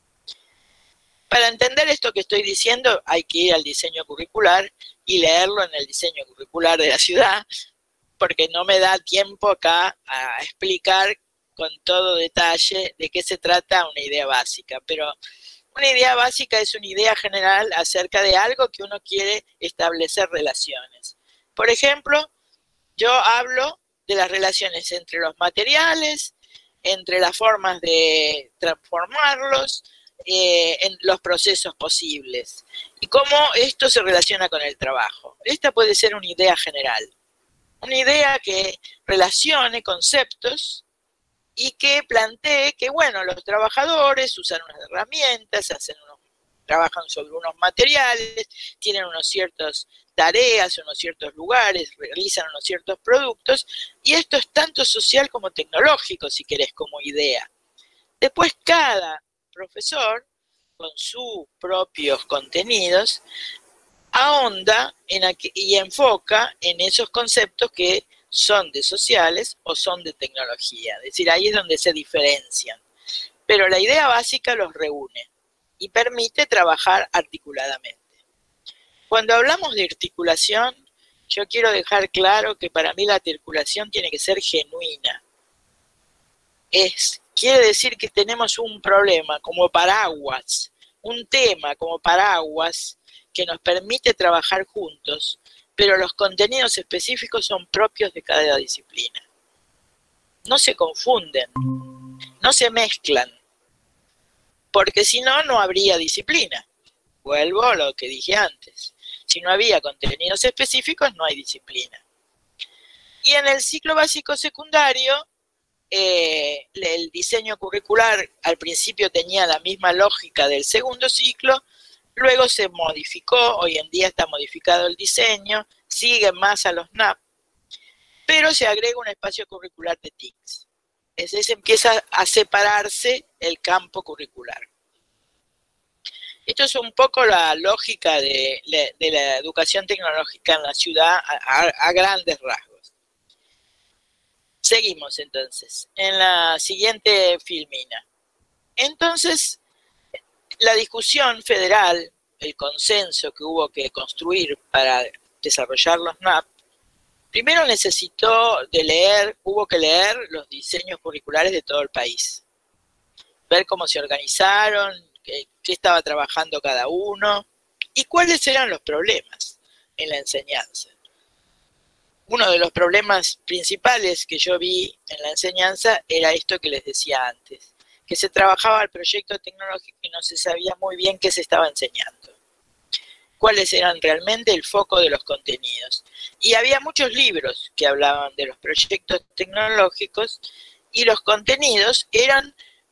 Para entender esto que estoy diciendo hay que ir al diseño curricular y leerlo en el diseño curricular de la ciudad, porque no me da tiempo acá a explicar con todo detalle de qué se trata una idea básica, pero una idea básica es una idea general acerca de algo que uno quiere establecer relaciones. Por ejemplo, yo hablo de las relaciones entre los materiales, entre las formas de transformarlos, en los procesos posibles, y cómo esto se relaciona con el trabajo. Esta puede ser una idea general, una idea que relacione conceptos y que plantee que, bueno, los trabajadores usan unas herramientas, trabajan sobre unos materiales, tienen unas ciertas tareas, unos ciertos lugares, realizan unos ciertos productos, y esto es tanto social como tecnológico, si querés, como idea. Después cada profesor, con sus propios contenidos, ahonda y enfoca en esos conceptos que son de sociales o son de tecnología. Es decir, ahí es donde se diferencian. Pero la idea básica los reúne y permite trabajar articuladamente. Cuando hablamos de articulación, yo quiero dejar claro que para mí la articulación tiene que ser genuina. Quiere decir que tenemos un problema como paraguas, un tema como paraguas que nos permite trabajar juntos, pero los contenidos específicos son propios de cada disciplina. No se confunden, no se mezclan, porque si no, no habría disciplina. Vuelvo a lo que dije antes. Si no había contenidos específicos, no hay disciplina. Y en el ciclo básico secundario, el diseño curricular al principio tenía la misma lógica del segundo ciclo, luego se modificó, hoy en día está modificado el diseño, sigue más a los NAP, pero se agrega un espacio curricular de TICs. Es decir, empieza a separarse el campo curricular. Esto es un poco la lógica de la educación tecnológica en la ciudad a grandes rasgos. Seguimos entonces, en la siguiente filmina. Entonces, la discusión federal, el consenso que hubo que construir para desarrollar los NAP, primero hubo que leer los diseños curriculares de todo el país, ver cómo se organizaron, qué estaba trabajando cada uno y cuáles eran los problemas en la enseñanza. Uno de los problemas principales que yo vi en la enseñanza era esto que les decía antes, que se trabajaba el proyecto tecnológico y no se sabía muy bien qué se estaba enseñando, cuáles eran realmente el foco de los contenidos. Y había muchos libros que hablaban de los proyectos tecnológicos y los contenidos eran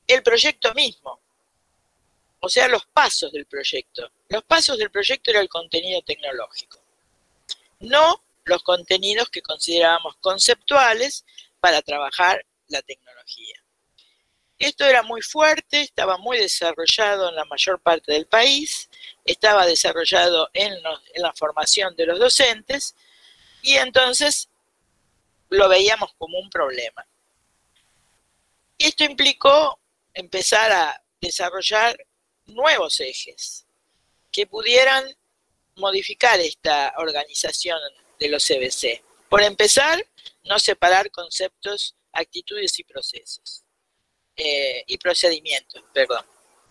el proyecto mismo, o sea, los pasos del proyecto. Los pasos del proyecto era el contenido tecnológico, no los contenidos que considerábamos conceptuales para trabajar la tecnología. Esto era muy fuerte, estaba muy desarrollado en la mayor parte del país, estaba desarrollado en la formación de los docentes, y entonces lo veíamos como un problema. Y esto implicó empezar a desarrollar nuevos ejes que pudieran modificar esta organización de los CBC. Por empezar, no separar conceptos, actitudes y procesos. Y procedimientos, perdón.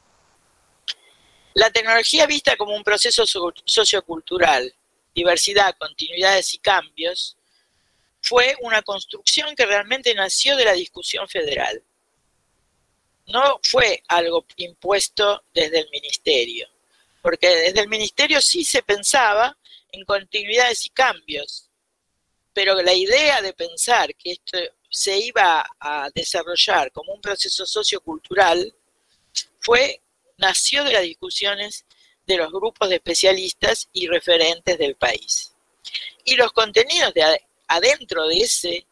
La tecnología vista como un proceso sociocultural, diversidad, continuidades y cambios, fue una construcción que realmente nació de la discusión federal. No fue algo impuesto desde el ministerio, porque desde el ministerio sí se pensaba en continuidades y cambios, pero la idea de pensar que esto se iba a desarrollar como un proceso sociocultural nació de las discusiones de los grupos de especialistas y referentes del país. Y los contenidos adentro de ese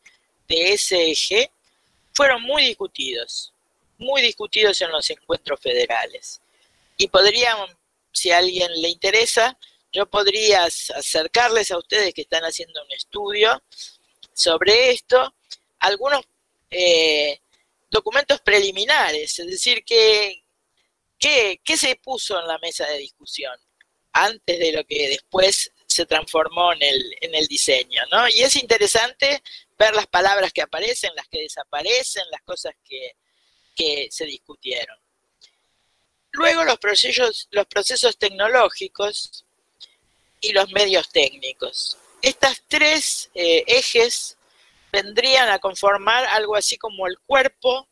eje fueron muy discutidos en los encuentros federales. Y podríamos, si a alguien le interesa, yo podría acercarles a ustedes que están haciendo un estudio sobre esto, algunos documentos preliminares, es decir, ¿qué se puso en la mesa de discusión antes de lo que después se transformó en el diseño, ¿no? Y es interesante ver las palabras que aparecen, las que desaparecen, las cosas que se discutieron. Luego los procesos tecnológicos y los medios técnicos. Estas tres ejes vendrían a conformar algo así como el cuerpo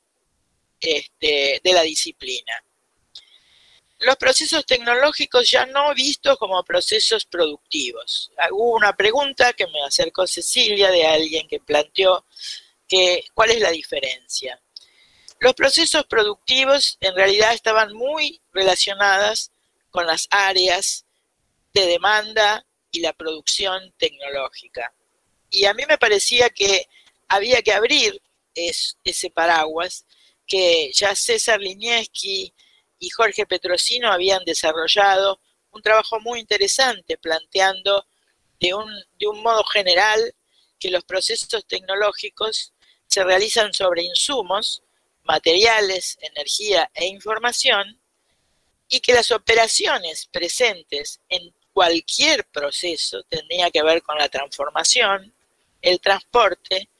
de la disciplina. Los procesos tecnológicos ya no vistos como procesos productivos. Hubo una pregunta que me acercó Cecilia de alguien que planteó cuál es la diferencia. Los procesos productivos en realidad estaban muy relacionadas con las áreas de demanda y la producción tecnológica. Y a mí me parecía que había que abrir ese paraguas que ya César Linieski y Jorge Petrosino habían desarrollado un trabajo muy interesante planteando de un modo general que los procesos tecnológicos se realizan sobre insumos, materiales, energía e información, y que las operaciones presentes en cualquier proceso tendría que ver con la transformación, el transporte,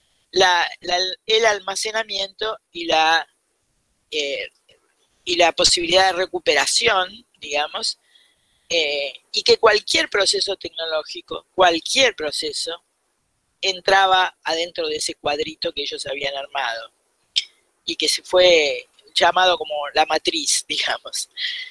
el almacenamiento y la posibilidad de recuperación, digamos, y que cualquier proceso tecnológico, cualquier proceso, entraba adentro de ese cuadrito que ellos habían armado y que se fue llamado como la matriz, digamos.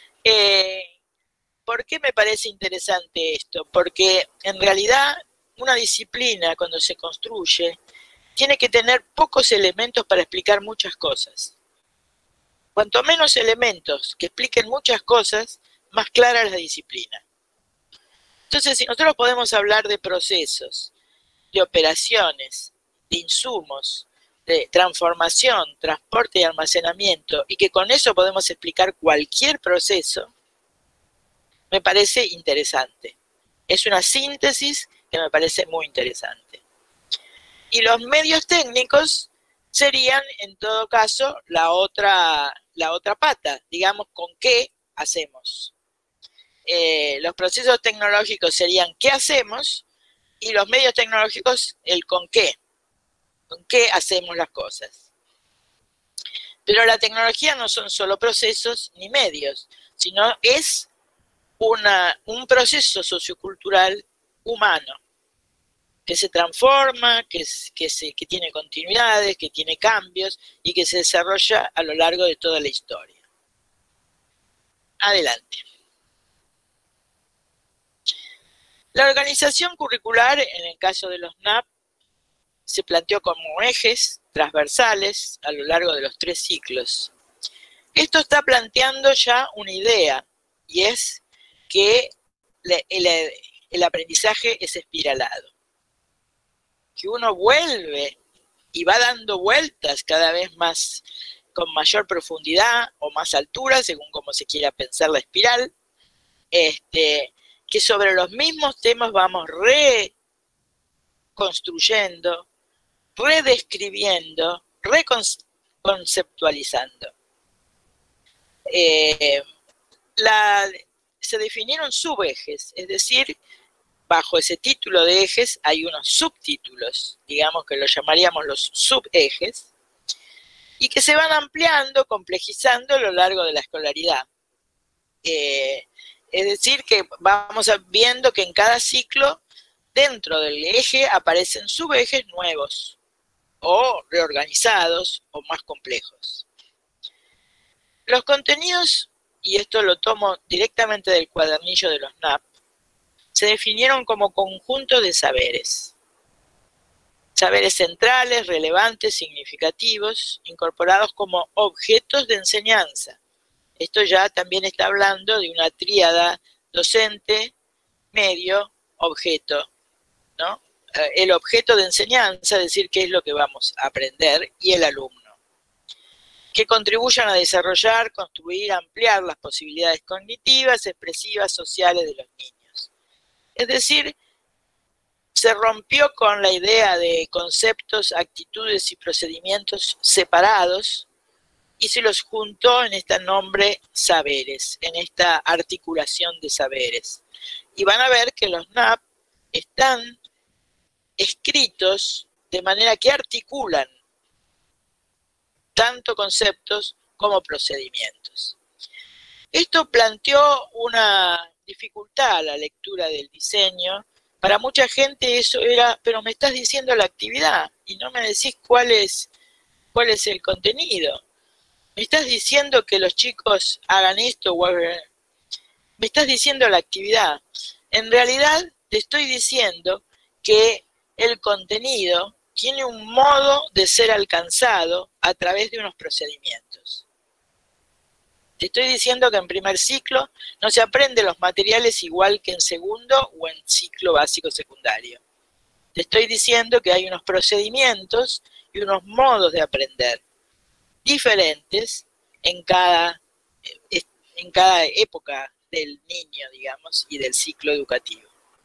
¿Por qué me parece interesante esto? Porque en realidad una disciplina cuando se construye tiene que tener pocos elementos para explicar muchas cosas. Cuanto menos elementos que expliquen muchas cosas, más clara es la disciplina. Entonces, si nosotros podemos hablar de procesos, de operaciones, de insumos, de transformación, transporte y almacenamiento, y que con eso podemos explicar cualquier proceso, me parece interesante. Es una síntesis que me parece muy interesante. Y los medios técnicos serían, en todo caso, la otra pata, digamos, con qué hacemos. Los procesos tecnológicos serían qué hacemos, y los medios tecnológicos el con qué hacemos las cosas. Pero la tecnología no son solo procesos ni medios, sino es un proceso sociocultural humano, que se transforma, que tiene continuidades, que tiene cambios y que se desarrolla a lo largo de toda la historia. Adelante. La organización curricular, en el caso de los NAP, se planteó como ejes transversales a lo largo de los 3 ciclos Esto está planteando ya una idea, y es que el aprendizaje es espiralado, que uno vuelve y va dando vueltas cada vez más, con mayor profundidad o más altura, según como se quiera pensar la espiral, que sobre los mismos temas vamos reconstruyendo, redescribiendo, reconceptualizando. Se definieron subejes, es decir, bajo ese título de ejes hay unos subtítulos, digamos que los llamaríamos los subejes, y que se van ampliando, complejizando a lo largo de la escolaridad. Es decir, que vamos viendo que en cada ciclo, dentro del eje, aparecen subejes nuevos, o reorganizados, o más complejos. Los contenidos, y esto lo tomo directamente del cuadernillo de los NAP, se definieron como conjunto de saberes. Saberes centrales, relevantes, significativos, incorporados como objetos de enseñanza. Esto ya también está hablando de una tríada docente, medio, objeto, ¿no? El objeto de enseñanza, es decir, qué es lo que vamos a aprender, y el alumno, que contribuyan a desarrollar, construir, ampliar las posibilidades cognitivas, expresivas, sociales de los niños. Es decir, se rompió con la idea de conceptos, actitudes y procedimientos separados y se los juntó en este nombre saberes, en esta articulación de saberes. Y van a ver que los NAP están escritos de manera que articulan tanto conceptos como procedimientos. Esto planteó una dificultad a la lectura del diseño. Para mucha gente eso era, pero me estás diciendo la actividad y no me decís cuál es el contenido. Me estás diciendo que los chicos hagan esto, me estás diciendo la actividad. En realidad te estoy diciendo que el contenido tiene un modo de ser alcanzado a través de unos procedimientos. Te estoy diciendo que en primer ciclo no se aprende los materiales igual que en segundo o en ciclo básico secundario. Te estoy diciendo que hay unos procedimientos y unos modos de aprender diferentes en cada época del niño, digamos, y del ciclo educativo.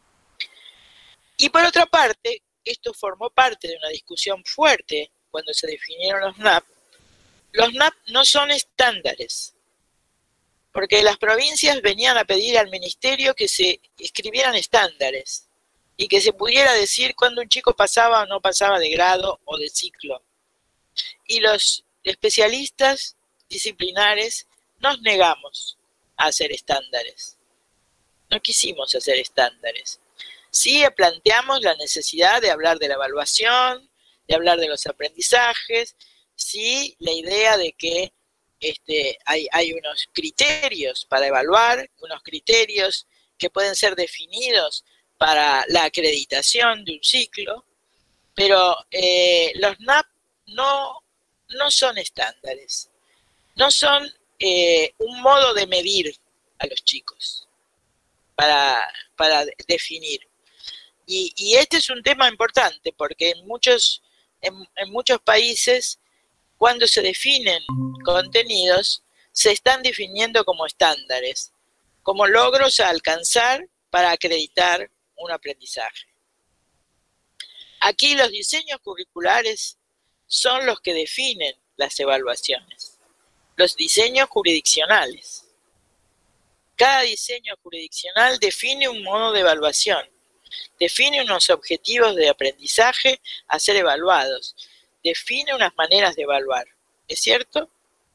Y por otra parte, esto formó parte de una discusión fuerte cuando se definieron los NAP. Los NAP no son estándares, porque las provincias venían a pedir al ministerio que se escribieran estándares y que se pudiera decir cuándo un chico pasaba o no pasaba de grado o de ciclo. Y los especialistas disciplinares nos negamos a hacer estándares. No quisimos hacer estándares. Sí planteamos la necesidad de hablar de la evaluación, de hablar de los aprendizajes, sí la idea de que hay unos criterios para evaluar, unos criterios que pueden ser definidos para la acreditación de un ciclo, pero los NAP no son estándares, no son un modo de medir a los chicos para definir. Y este es un tema importante porque en muchos países, cuando se definen contenidos, se están definiendo como estándares, como logros a alcanzar para acreditar un aprendizaje. Aquí los diseños curriculares son los que definen las evaluaciones, los diseños jurisdiccionales. Cada diseño jurisdiccional define un modo de evaluación, define unos objetivos de aprendizaje a ser evaluados, define unas maneras de evaluar. ¿Es cierto?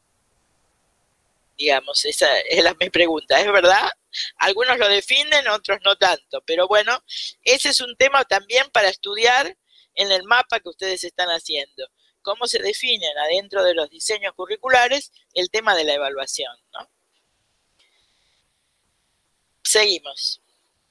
Digamos, esa es mi pregunta, ¿es verdad? Algunos lo definen, otros no tanto, pero bueno, ese es un tema también para estudiar en el mapa que ustedes están haciendo. Cómo se definen adentro de los diseños curriculares el tema de la evaluación, ¿no? Seguimos.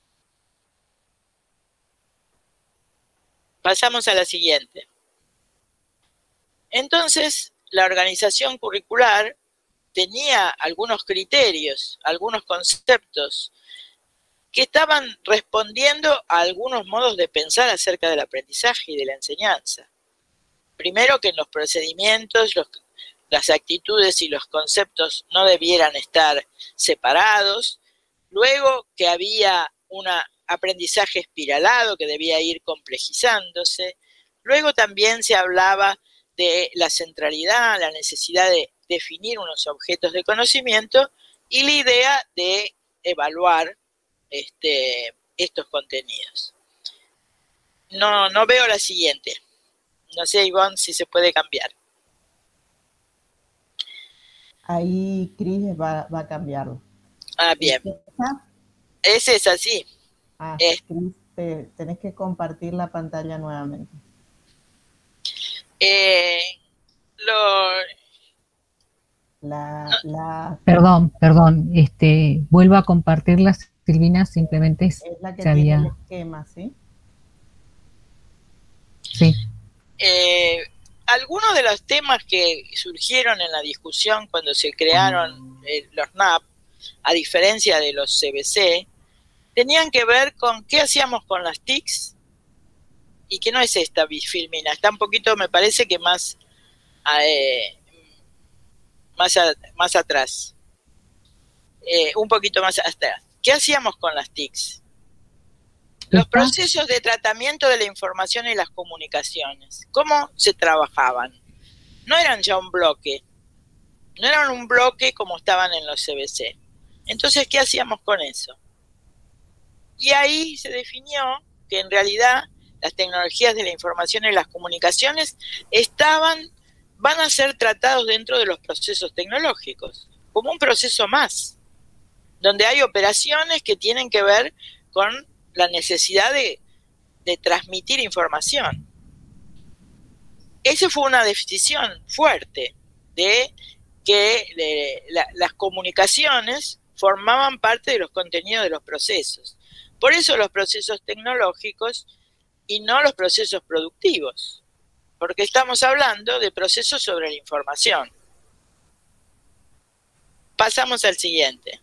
Pasamos a la siguiente. Entonces, la organización curricular tenía algunos criterios, algunos conceptos que estaban respondiendo a algunos modos de pensar acerca del aprendizaje y de la enseñanza. Primero, que en los procedimientos, las actitudes y los conceptos no debieran estar separados. Luego, que había un aprendizaje espiralado que debía ir complejizándose. Luego también se hablaba de la centralidad, la necesidad de definir unos objetos de conocimiento y la idea de evaluar estos contenidos. No veo la siguiente. No sé, Ivonne, si se puede cambiar. Ahí Cris va a cambiarlo. Ah, bien. ¿Es esa, sí? Ah, Cris, tenés que compartir la pantalla nuevamente. Perdón, vuelvo a compartirla, Silvina, simplemente es la que tiene el esquema, ¿sí? Sí. Algunos de los temas que surgieron en la discusión cuando se crearon los NAP, a diferencia de los CBC, tenían que ver con qué hacíamos con las TICs, y que no es esta Filmina, está un poquito, me parece que más atrás, un poquito más atrás. ¿Qué hacíamos con las TICs? Los procesos de tratamiento de la información y las comunicaciones, ¿cómo se trabajaban? No eran ya un bloque, no eran un bloque como estaban en los CBC. Entonces, ¿qué hacíamos con eso? Y ahí se definió que en realidad las tecnologías de la información y las comunicaciones van a ser tratados dentro de los procesos tecnológicos, como un proceso más, donde hay operaciones que tienen que ver con la necesidad de transmitir información. Esa fue una decisión fuerte de que las comunicaciones formaban parte de los contenidos de los procesos. Por eso los procesos tecnológicos y no los procesos productivos, porque estamos hablando de procesos sobre la información. Pasamos al siguiente.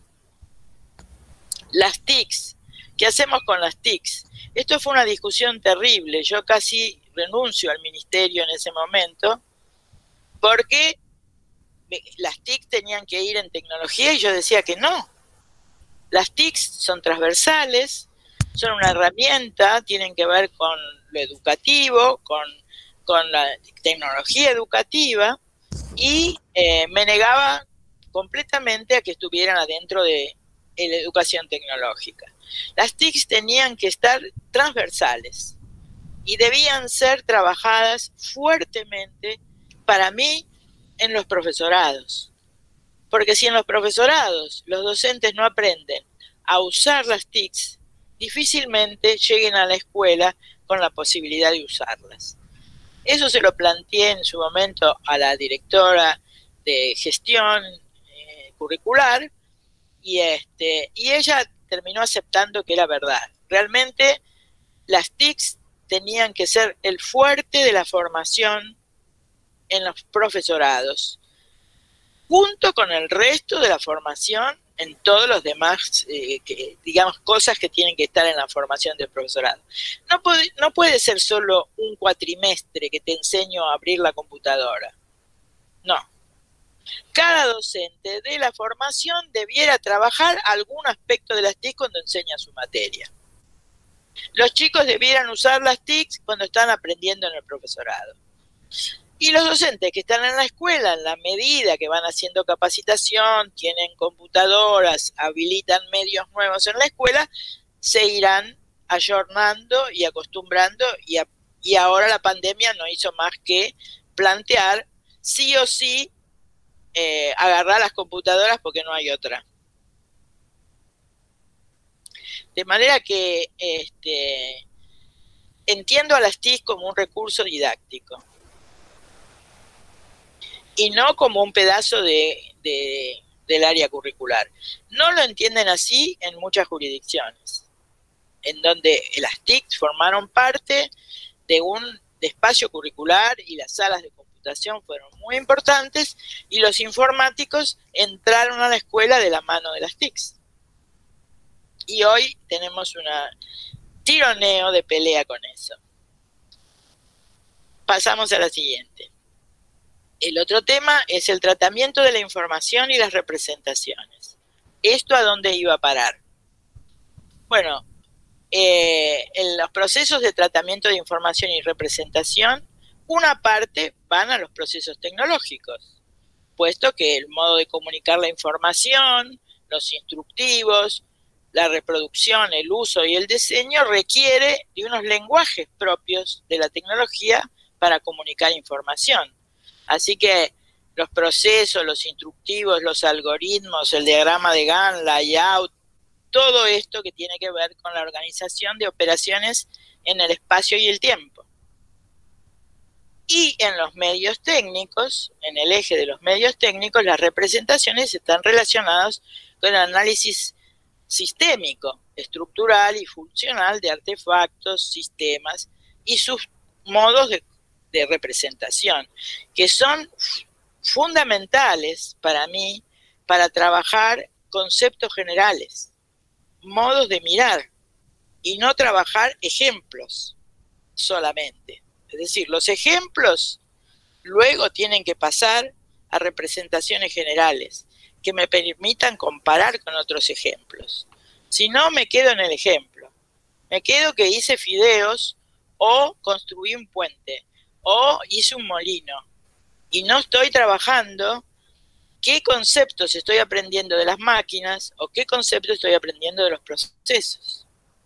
Las TICs. ¿Qué hacemos con las TICs? Esto fue una discusión terrible. Yo casi renuncio al ministerio en ese momento, porque las TICs tenían que ir en tecnología y yo decía que no. Las TICs son transversales, son una herramienta, tienen que ver con lo educativo, con la tecnología educativa, y me negaba completamente a que estuvieran adentro de la educación tecnológica. Las TICs tenían que estar transversales y debían ser trabajadas fuertemente, para mí, en los profesorados. Porque si en los profesorados los docentes no aprenden a usar las TICs, difícilmente lleguen a la escuela con la posibilidad de usarlas. Eso se lo planteé en su momento a la directora de gestión curricular, y ella terminó aceptando que era verdad. Realmente las TICs tenían que ser el fuerte de la formación en los profesorados, junto con el resto de la formación en todos los demás, digamos, cosas que tienen que estar en la formación del profesorado. No puede ser solo un cuatrimestre que te enseño a abrir la computadora. No. Cada docente de la formación debiera trabajar algún aspecto de las TIC cuando enseña su materia. Los chicos debieran usar las TIC cuando están aprendiendo en el profesorado. Y los docentes que están en la escuela, en la medida que van haciendo capacitación, tienen computadoras, habilitan medios nuevos en la escuela, se irán ayornando y acostumbrando, y ahora la pandemia no hizo más que plantear sí o sí agarrar las computadoras porque no hay otra. De manera que entiendo a las TIC como un recurso didáctico y no como un pedazo del área curricular. No lo entienden así en muchas jurisdicciones, en donde las TIC formaron parte de un espacio curricular y las salas de computación computación fueron muy importantes y los informáticos entraron a la escuela de la mano de las TICs. Y hoy tenemos un tironeo de pelea con eso. Pasamos a la siguiente. El otro tema es el tratamiento de la información y las representaciones. ¿Esto a dónde iba a parar? Bueno, en los procesos de tratamiento de información y representación, una parte van a los procesos tecnológicos, puesto que el modo de comunicar la información, los instructivos, la reproducción, el uso y el diseño requiere de unos lenguajes propios de la tecnología para comunicar información. Así que los procesos, los instructivos, los algoritmos, el diagrama de Gantt, layout, todo esto que tiene que ver con la organización de operaciones en el espacio y el tiempo. Y en los medios técnicos, en el eje de los medios técnicos, las representaciones están relacionadas con el análisis sistémico, estructural y funcional de artefactos, sistemas y sus modos de representación, que son fundamentales para mí para trabajar conceptos generales, modos de mirar y no trabajar ejemplos solamente. Es decir, los ejemplos luego tienen que pasar a representaciones generales que me permitan comparar con otros ejemplos. Si no, me quedo en el ejemplo. Me quedo que hice fideos o construí un puente o hice un molino y no estoy trabajando qué conceptos estoy aprendiendo de las máquinas o qué conceptos estoy aprendiendo de los procesos.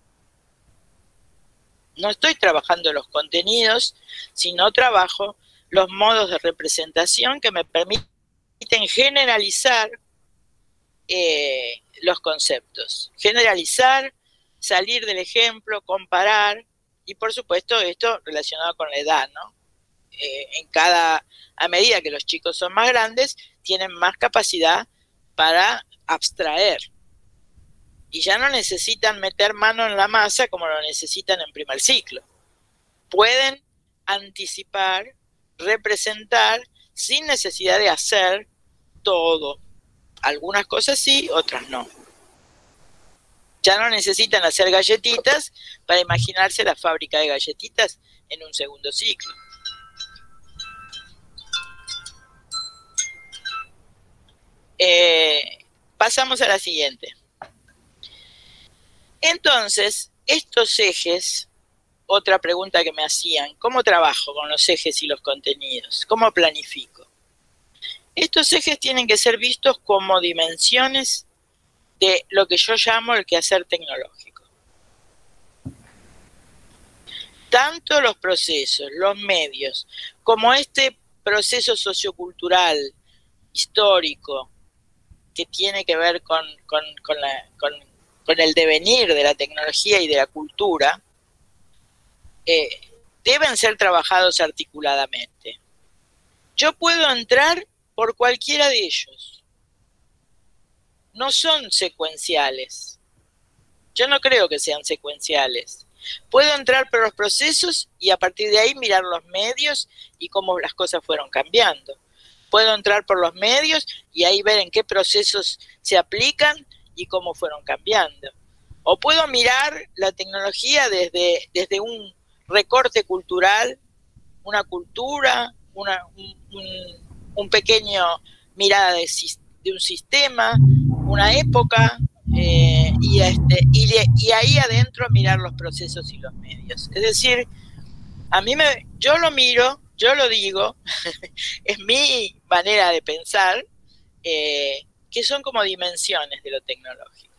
No estoy trabajando los contenidos, sino trabajo los modos de representación que me permiten generalizar los conceptos. Generalizar, salir del ejemplo, comparar y por supuesto esto relacionado con la edad, ¿no? A medida que los chicos son más grandes, tienen más capacidad para abstraer. Y ya no necesitan meter mano en la masa como lo necesitan en primer ciclo. Pueden anticipar, representar, sin necesidad de hacer todo. Algunas cosas sí, otras no. Ya no necesitan hacer galletitas para imaginarse la fábrica de galletitas en un segundo ciclo. Pasamos a la siguiente. Entonces, estos ejes, otra pregunta que me hacían, ¿cómo trabajo con los ejes y los contenidos? ¿Cómo planifico? Estos ejes tienen que ser vistos como dimensiones de lo que yo llamo el quehacer tecnológico. Tanto los procesos, los medios, como este proceso sociocultural, histórico, que tiene que ver con el devenir de la tecnología y de la cultura, deben ser trabajados articuladamente. Yo puedo entrar por cualquiera de ellos. No son secuenciales. Yo no creo que sean secuenciales. Puedo entrar por los procesos y a partir de ahí mirar los medios y cómo las cosas fueron cambiando. Puedo entrar por los medios y ahí ver en qué procesos se aplican y cómo fueron cambiando. O puedo mirar la tecnología desde un recorte cultural, una cultura, un pequeño mirada de un sistema, una época, y ahí adentro mirar los procesos y los medios. Es decir, yo lo miro, yo lo digo, es mi manera de pensar, que son como dimensiones de lo tecnológico.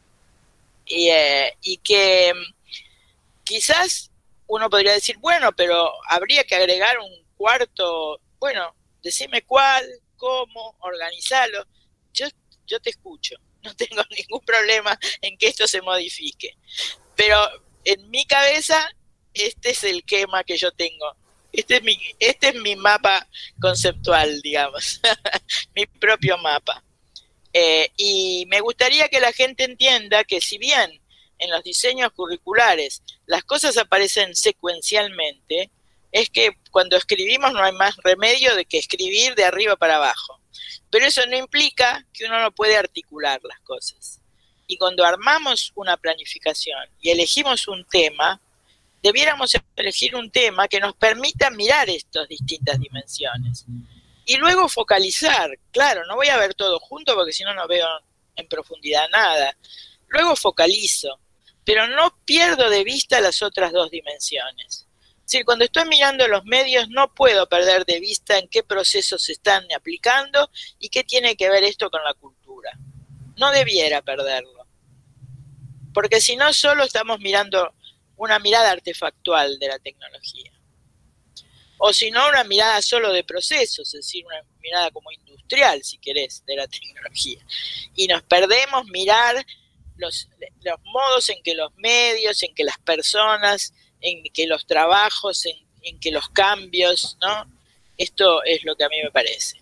Y que quizás uno podría decir, bueno, pero habría que agregar un cuarto, bueno, decime cuál, cómo, organizarlo. Yo te escucho, no tengo ningún problema en que esto se modifique. Pero en mi cabeza, este es el esquema que yo tengo. Este es mi mapa conceptual, digamos, mi propio mapa. Y me gustaría que la gente entienda que si bien en los diseños curriculares las cosas aparecen secuencialmente, es que cuando escribimos no hay más remedio de que escribir de arriba para abajo. Pero eso no implica que uno no puede articular las cosas. Y cuando armamos una planificación y elegimos un tema, debiéramos elegir un tema que nos permita mirar estas distintas dimensiones. Y luego focalizar. Claro, no voy a ver todo junto porque si no, no veo en profundidad nada. Luego focalizo, pero no pierdo de vista las otras dos dimensiones. Es decir, cuando estoy mirando los medios no puedo perder de vista en qué procesos se están aplicando y qué tiene que ver esto con la cultura. No debiera perderlo. Porque si no, solo estamos mirando una mirada artefactual de la tecnología. O si no, una mirada solo de procesos, es decir, una mirada como industrial, si querés, de la tecnología. Y nos perdemos mirar los modos en que los medios, en que las personas, en que los trabajos, en que los cambios, ¿no? Esto es lo que a mí me parece.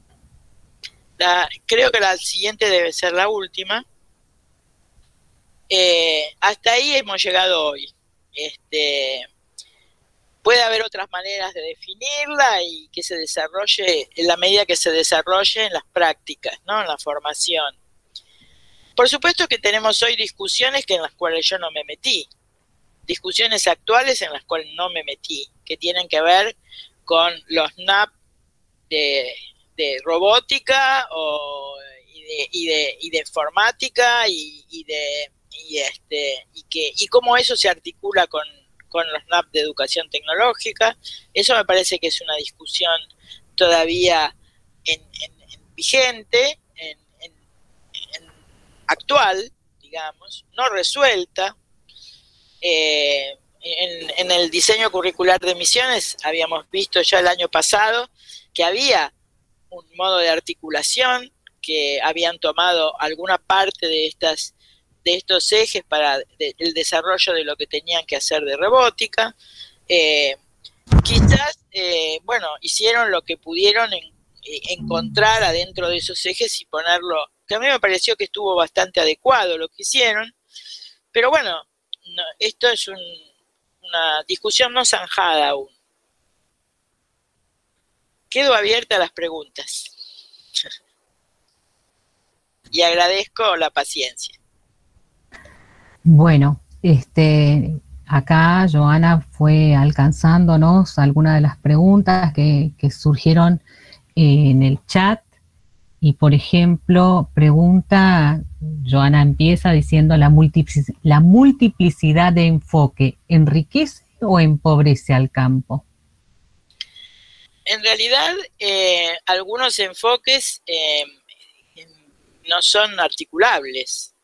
Creo que la siguiente debe ser la última. Hasta ahí hemos llegado hoy. Puede haber otras maneras de definirla y que se desarrolle en la medida que se desarrolle en las prácticas, ¿no? En la formación. Por supuesto que tenemos hoy discusiones en las cuales yo no me metí, discusiones actuales en las cuales no me metí, que tienen que ver con los NAP de robótica y de informática y cómo eso se articula con los NAP de educación tecnológica. Eso me parece que es una discusión todavía vigente, actual, digamos, no resuelta. En el diseño curricular de Misiones habíamos visto ya el año pasado que había un modo de articulación, que habían tomado alguna parte de estos ejes para el desarrollo de lo que tenían que hacer de robótica. Quizás, hicieron lo que pudieron encontrar adentro de esos ejes y ponerlo, que a mí me pareció que estuvo bastante adecuado lo que hicieron, pero bueno, no, esto es una discusión no zanjada aún. Quedo abierta a las preguntas. Y agradezco la paciencia. Bueno, acá Joana fue alcanzándonos algunas de las preguntas que surgieron en el chat. Y por ejemplo, Joana empieza diciendo: la multiplicidad de enfoque, ¿enriquece o empobrece al campo? En realidad, algunos enfoques no son articulables.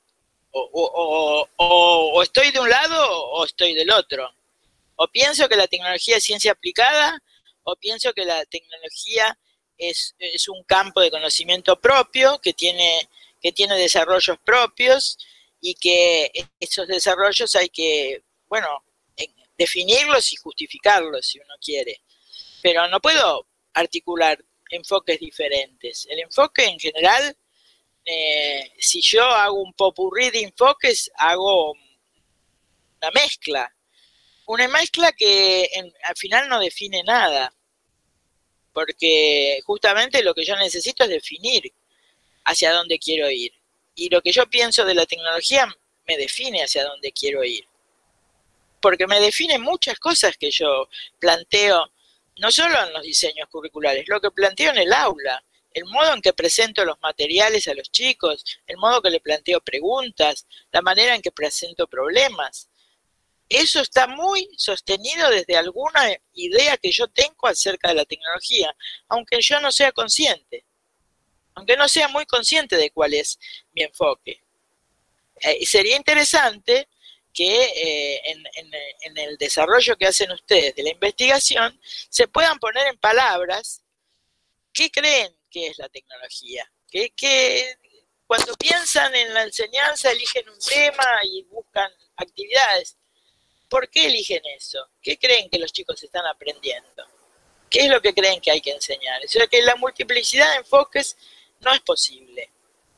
O estoy de un lado o estoy del otro. O pienso que la tecnología es ciencia aplicada, o pienso que la tecnología es un campo de conocimiento propio, que tiene desarrollos propios, y que esos desarrollos hay que, definirlos y justificarlos si uno quiere. Pero no puedo articular enfoques diferentes. El enfoque en general, si yo hago un popurrí de enfoques, hago una mezcla que al final no define nada, porque justamente lo que yo necesito es definir hacia dónde quiero ir, y lo que yo pienso de la tecnología me define hacia dónde quiero ir, porque me define muchas cosas que yo planteo, no solo en los diseños curriculares, lo que planteo en el aula, el modo en que presento los materiales a los chicos, el modo que le planteo preguntas, la manera en que presento problemas. Eso está muy sostenido desde alguna idea que yo tengo acerca de la tecnología, aunque yo no sea consciente, aunque no sea muy consciente de cuál es mi enfoque. Sería interesante que en el desarrollo que hacen ustedes de la investigación se puedan poner en palabras qué creen que es la tecnología, que cuando piensan en la enseñanza eligen un tema y buscan actividades. ¿Por qué eligen eso? ¿Qué creen que los chicos están aprendiendo? ¿Qué es lo que creen que hay que enseñar? O sea, que la multiplicidad de enfoques no es posible.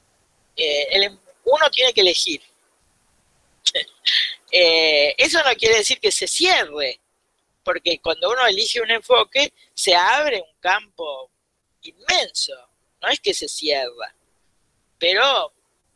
Uno tiene que elegir. Eso no quiere decir que se cierre porque cuando uno elige un enfoque, se abre un campo inmenso, no es que se cierra, pero...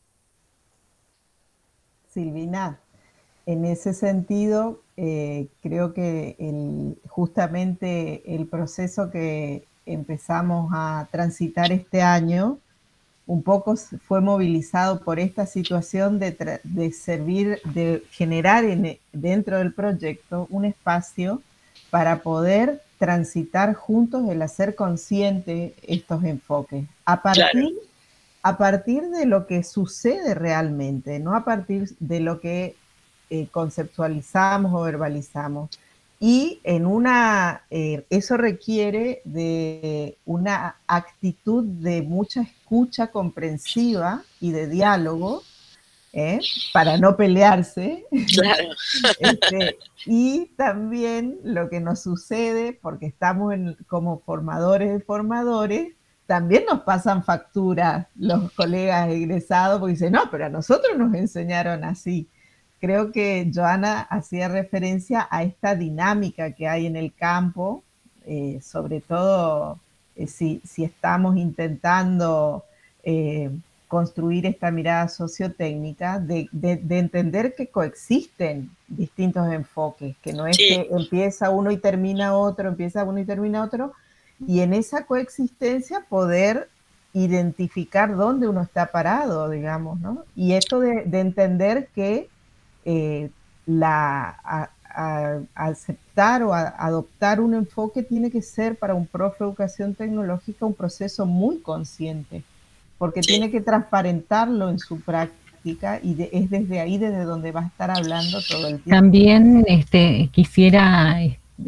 Silvina, en ese sentido, creo que justamente el proceso que empezamos a transitar este año un poco fue movilizado por esta situación de servir, de generar dentro del proyecto un espacio para poder transitar juntos el hacer consciente estos enfoques, a partir de lo que sucede realmente, no a partir de lo que conceptualizamos o verbalizamos. Y eso requiere de una actitud de mucha escucha comprensiva y de diálogo, para no pelearse. Claro. Y también lo que nos sucede, porque estamos como formadores de formadores, también nos pasan factura los colegas egresados, porque dicen, no, pero a nosotros nos enseñaron así. Creo que Joana hacía referencia a esta dinámica que hay en el campo, sobre todo si estamos intentando construir esta mirada sociotécnica, de entender que coexisten distintos enfoques, que no es que empieza uno y termina otro, y en esa coexistencia poder identificar dónde uno está parado, digamos, ¿no? Y esto de entender que aceptar o adoptar un enfoque tiene que ser para un profe de educación tecnológica un proceso muy consciente, porque tiene que transparentarlo en su práctica y es desde ahí desde donde va a estar hablando todo el tiempo. También quisiera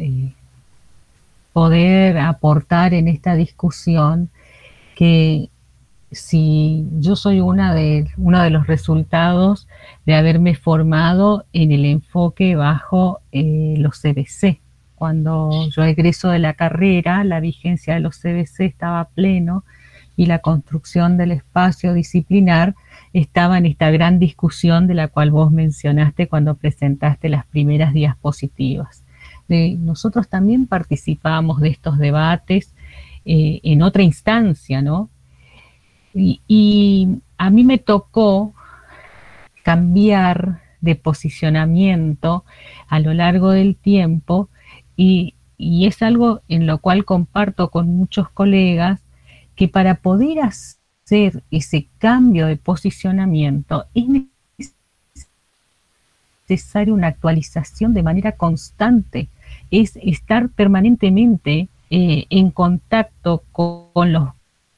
poder aportar en esta discusión que si yo soy uno de los resultados de haberme formado en el enfoque bajo los CBC. Cuando yo egreso de la carrera, la vigencia de los CBC estaba a pleno y la construcción del espacio disciplinar estaba en esta gran discusión de la cual vos mencionaste cuando presentaste las primeras diapositivas. Nosotros también participamos de estos debates en otra instancia, ¿no? Y a mí me tocó cambiar de posicionamiento a lo largo del tiempo y es algo en lo cual comparto con muchos colegas que para poder hacer ese cambio de posicionamiento es necesaria una actualización de manera constante, es estar permanentemente en contacto con los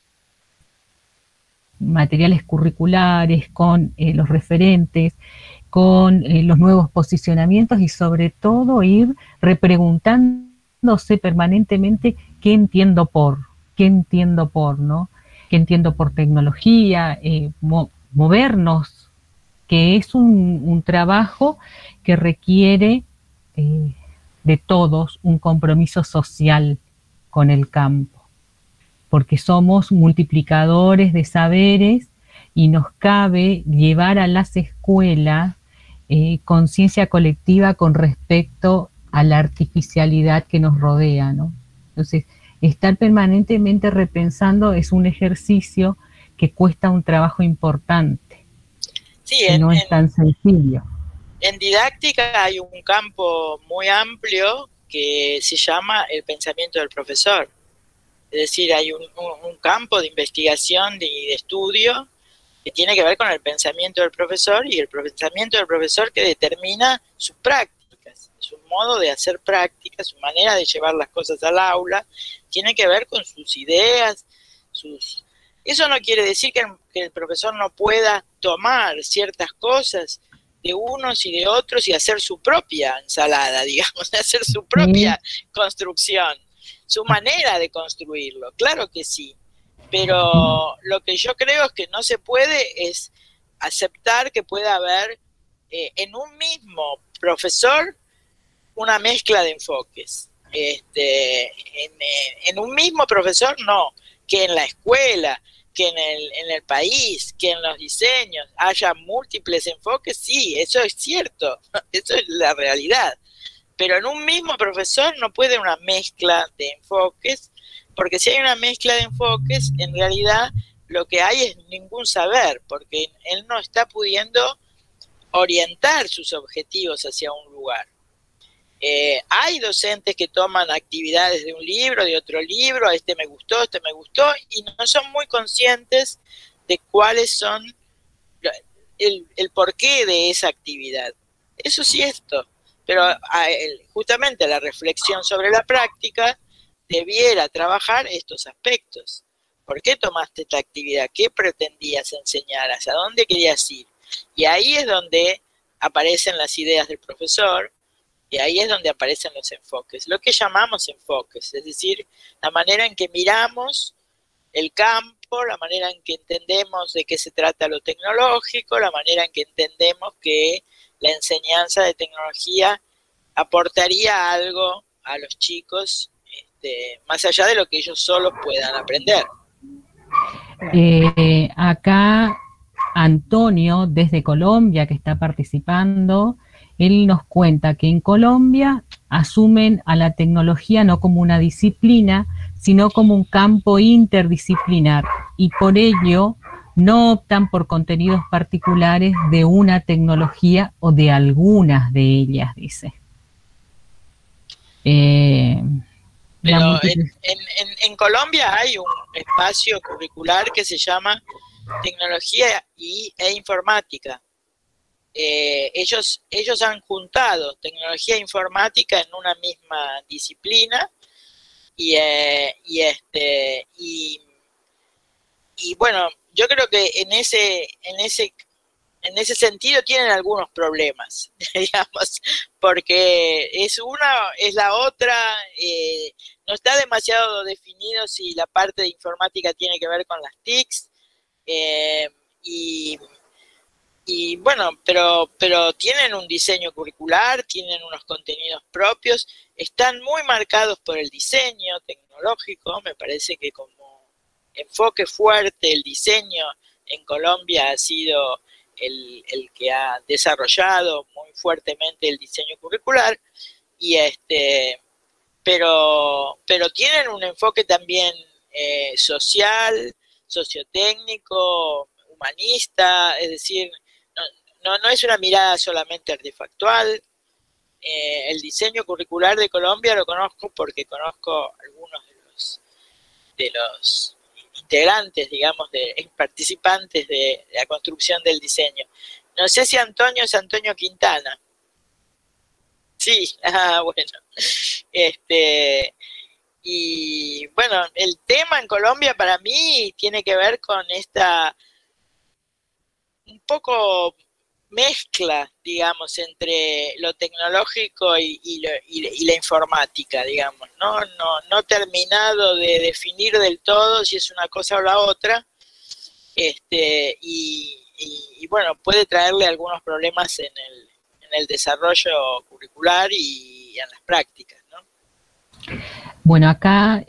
materiales curriculares, con los referentes, con los nuevos posicionamientos y sobre todo ir repreguntándose permanentemente qué entiendo por, ¿no? Qué entiendo por tecnología, movernos, que es un trabajo que requiere de todos un compromiso social con el campo, porque somos multiplicadores de saberes y nos cabe llevar a las escuelas conciencia colectiva con respecto a la artificialidad que nos rodea, ¿no? Entonces, estar permanentemente repensando es un ejercicio que cuesta un trabajo importante, que no es tan sencillo. En didáctica hay un campo muy amplio que se llama el pensamiento del profesor. Es decir, hay un campo de investigación y de estudio que tiene que ver con el pensamiento del profesor y el pensamiento del profesor que determina sus prácticas, su modo de hacer prácticas, su manera de llevar las cosas al aula, tiene que ver con sus ideas, Eso no quiere decir que el profesor no pueda tomar ciertas cosas de unos y de otros y hacer su propia ensalada, digamos, hacer su propia construcción, su manera de construirlo, claro que sí, pero lo que yo creo es que no se puede es aceptar que pueda haber en un mismo profesor una mezcla de enfoques. En un mismo profesor no, que en la escuela, que en el país, que en los diseños haya múltiples enfoques, sí, eso es cierto, eso es la realidad, pero en un mismo profesor no puede una mezcla de enfoques, porque si hay una mezcla de enfoques, en realidad lo que hay es ningún saber, porque él no está pudiendo orientar sus objetivos hacia un lugar. Hay docentes que toman actividades de un libro, de otro libro, este me gustó, y no son muy conscientes de cuáles son el porqué de esa actividad. Eso sí es cierto, pero justamente la reflexión sobre la práctica debiera trabajar estos aspectos. ¿Por qué tomaste esta actividad? ¿Qué pretendías enseñar? ¿Hacia dónde querías ir? Y ahí es donde aparecen las ideas del profesor, y ahí es donde aparecen los enfoques, lo que llamamos enfoques, es decir, la manera en que miramos el campo, la manera en que entendemos de qué se trata lo tecnológico, la manera en que entendemos que la enseñanza de tecnología aportaría algo a los chicos, más allá de lo que ellos solos puedan aprender. Acá Antonio, desde Colombia, que está participando, él nos cuenta que en Colombia asumen a la tecnología no como una disciplina, sino como un campo interdisciplinar, y por ello no optan por contenidos particulares de una tecnología o de algunas de ellas, dice. Pero en Colombia hay un espacio curricular que se llama Tecnología e Informática. Ellos han juntado tecnología e informática en una misma disciplina y bueno, yo creo que en ese sentido tienen algunos problemas, digamos, porque es la otra, no está demasiado definido si la parte de informática tiene que ver con las TICs, y bueno, pero tienen un diseño curricular, tienen unos contenidos propios, están muy marcados por el diseño tecnológico. Me parece que como enfoque fuerte el diseño en Colombia ha sido el que ha desarrollado muy fuertemente el diseño curricular, y pero tienen un enfoque también social, sociotécnico, humanista, es decir, no es una mirada solamente artefactual. El diseño curricular de Colombia lo conozco porque conozco algunos de los integrantes, digamos, participantes de la construcción del diseño. No sé si Antonio es Antonio Quintana. Sí, bueno. Y bueno, el tema en Colombia para mí tiene que ver con esta un poco mezcla, digamos, entre lo tecnológico y la informática, digamos, no terminado de definir del todo si es una cosa o la otra, y bueno, puede traerle algunos problemas en el desarrollo curricular y en las prácticas, ¿no? Bueno, acá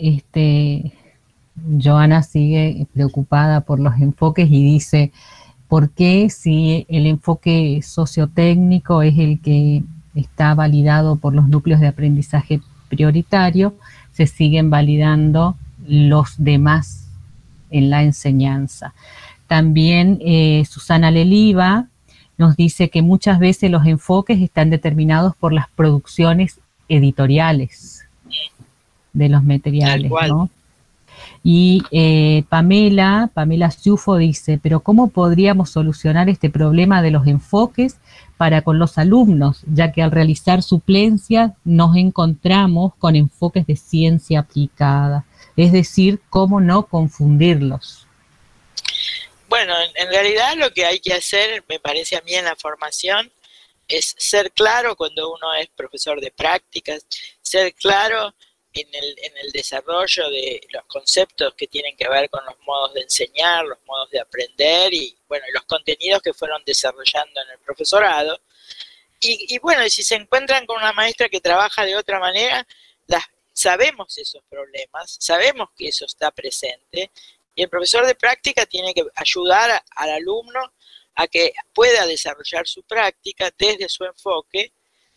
Joana sigue preocupada por los enfoques y dice: ¿por qué, si el enfoque sociotécnico es el que está validado por los núcleos de aprendizaje prioritario, se siguen validando los demás en la enseñanza? También Susana Leliva nos dice que muchas veces los enfoques están determinados por las producciones editoriales de los materiales, ¿no? Y Pamela Ciufo dice: pero ¿cómo podríamos solucionar este problema de los enfoques para con los alumnos, ya que al realizar suplencias nos encontramos con enfoques de ciencia aplicada? Es decir, ¿cómo no confundirlos? Bueno, en realidad lo que hay que hacer, me parece a mí, en la formación, es ser claro cuando uno es profesor de prácticas, ser claro en el desarrollo de los conceptos que tienen que ver con los modos de enseñar, los modos de aprender y, bueno, los contenidos que fueron desarrollando en el profesorado. Y bueno, si se encuentran con una maestra que trabaja de otra manera, sabemos esos problemas, sabemos que eso está presente, y el profesor de práctica tiene que ayudar al alumno a que pueda desarrollar su práctica desde su enfoque,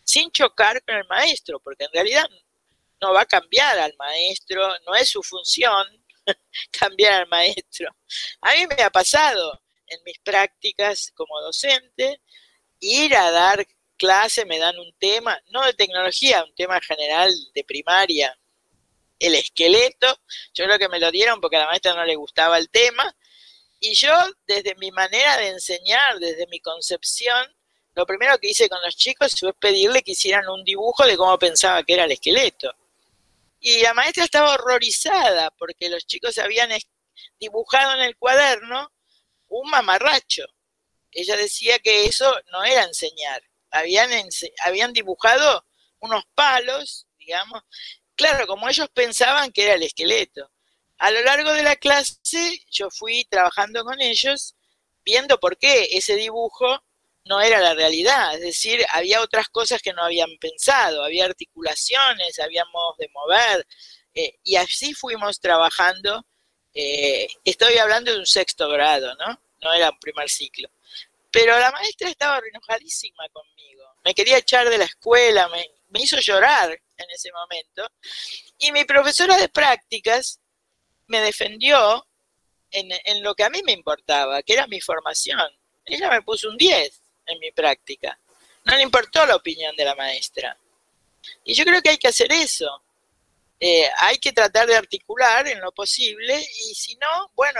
sin chocar con el maestro, porque en realidad no va a cambiar al maestro, no es su función cambiar al maestro. A mí me ha pasado en mis prácticas como docente, ir a dar clase, me dan un tema, no de tecnología, un tema general de primaria, el esqueleto. Yo creo que me lo dieron porque a la maestra no le gustaba el tema, y yo, desde mi manera de enseñar, desde mi concepción, lo primero que hice con los chicos fue pedirle que hicieran un dibujo de cómo pensaba que era el esqueleto. Y la maestra estaba horrorizada porque los chicos habían dibujado en el cuaderno un mamarracho. Ella decía que eso no era enseñar. Habían dibujado unos palos, digamos. Claro, como ellos pensaban que era el esqueleto. A lo largo de la clase yo fui trabajando con ellos, viendo por qué ese dibujo no era la realidad. Es decir, había otras cosas que no habían pensado, había articulaciones, había modos de mover, y así fuimos trabajando. Estoy hablando de un 6º grado, ¿no? No era un primer ciclo. Pero la maestra estaba enojadísima conmigo. Me quería echar de la escuela, me hizo llorar en ese momento. Y mi profesora de prácticas me defendió en lo que a mí me importaba, que era mi formación. Ella me puso un 10 en mi práctica. No le importó la opinión de la maestra. Y yo creo que hay que hacer eso. Hay que tratar de articular en lo posible, y si no, bueno,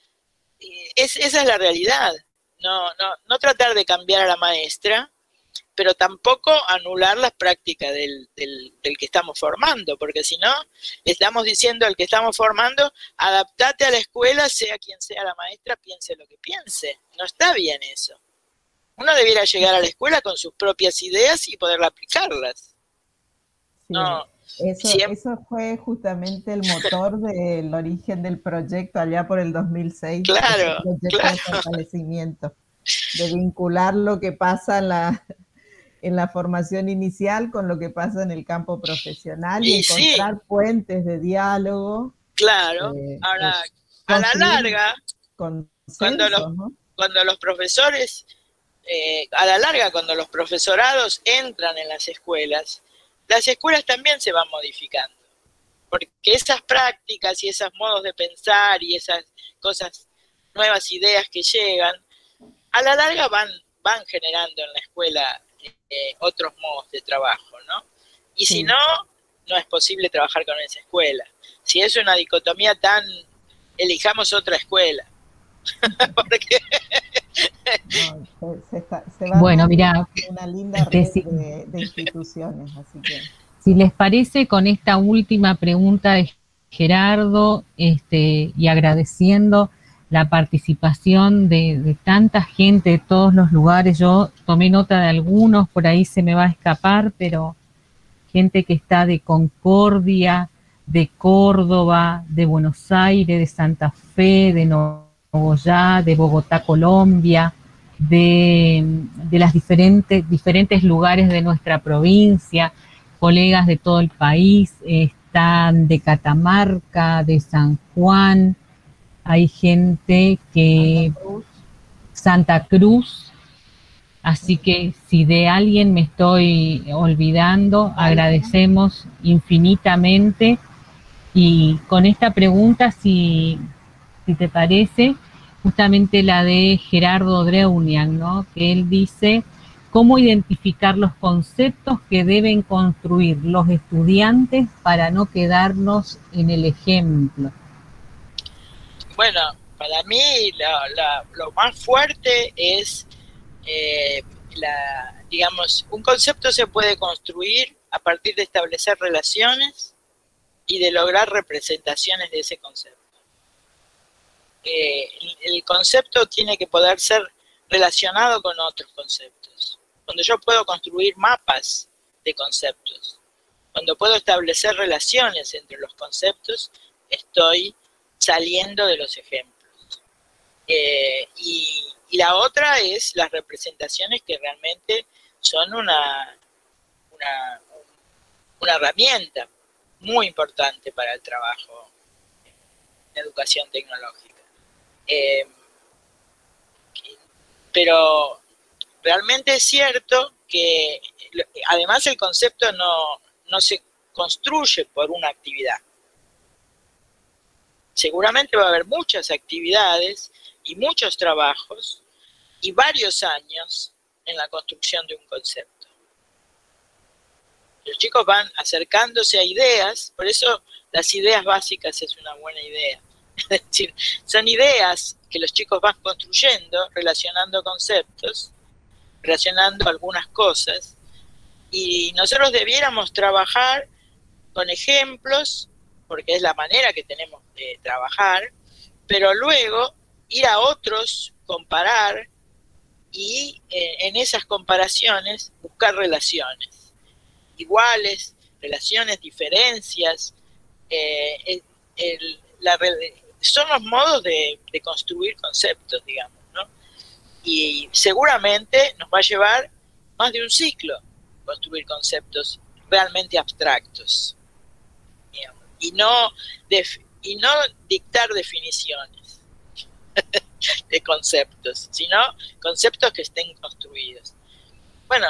esa es la realidad. No tratar de cambiar a la maestra, pero tampoco anular las prácticas del que estamos formando, porque si no, le estamos diciendo al que estamos formando, adaptate a la escuela, sea quien sea la maestra, piense lo que piense. No está bien eso. Uno debiera llegar a la escuela con sus propias ideas y poder aplicarlas. Sí, No, eso fue justamente el motor del origen del proyecto allá por el 2006. Claro, proyecto claro. de fortalecimiento, de vincular lo que pasa en la formación inicial con lo que pasa en el campo profesional y encontrar puentes de diálogo. Claro. Ahora, a la larga, cuando los profesores, a la larga, cuando los profesorados entran en las escuelas también se van modificando, porque esas prácticas y esos modos de pensar y esas cosas, nuevas ideas que llegan, a la larga van generando en la escuela otros modos de trabajo, ¿no? Y si no, no es posible trabajar con esa escuela. Si es una dicotomía elijamos otra escuela. Porque se va bueno, mira, una linda red de instituciones, así que... Si les parece, con esta última pregunta de Gerardo, y agradeciendo la participación de tanta gente de todos los lugares, yo tomé nota de algunos, por ahí se me va a escapar, pero gente que está de Concordia, de Córdoba, de Buenos Aires, de Santa Fe, de Nogoyá, de Bogotá, Colombia, de las diferentes lugares de nuestra provincia, colegas de todo el país, están de Catamarca, de San Juan, hay gente que... Santa Cruz, así que si de alguien me estoy olvidando, agradecemos infinitamente. Y con esta pregunta, si te parece, justamente la de Gerardo Dreunian, ¿no? Que él dice: ¿cómo identificar los conceptos que deben construir los estudiantes para no quedarnos en el ejemplo? Bueno, para mí lo más fuerte es, digamos, un concepto se puede construir a partir de establecer relaciones y de lograr representaciones de ese concepto. El concepto tiene que poder ser relacionado con otros conceptos. Cuando yo puedo construir mapas de conceptos, cuando puedo establecer relaciones entre los conceptos, estoy saliendo de los ejemplos. Y la otra es las representaciones, que realmente son una herramienta muy importante para el trabajo en educación tecnológica. Pero realmente es cierto que además el concepto no se construye por una actividad. Seguramente va a haber muchas actividades y muchos trabajos y varios años en la construcción de un concepto. Los chicos van acercándose a ideas, por eso las ideas básicas es una buena idea. Es decir, son ideas que los chicos van construyendo, relacionando conceptos, relacionando algunas cosas, y nosotros debiéramos trabajar con ejemplos, porque es la manera que tenemos de trabajar, pero luego ir a otros, comparar, y en esas comparaciones buscar relaciones iguales, relaciones, diferencias. Son los modos de construir conceptos, digamos, ¿no? Y seguramente nos va a llevar más de un ciclo construir conceptos realmente abstractos, digamos, y no dictar definiciones de conceptos, sino conceptos que estén construidos. Bueno,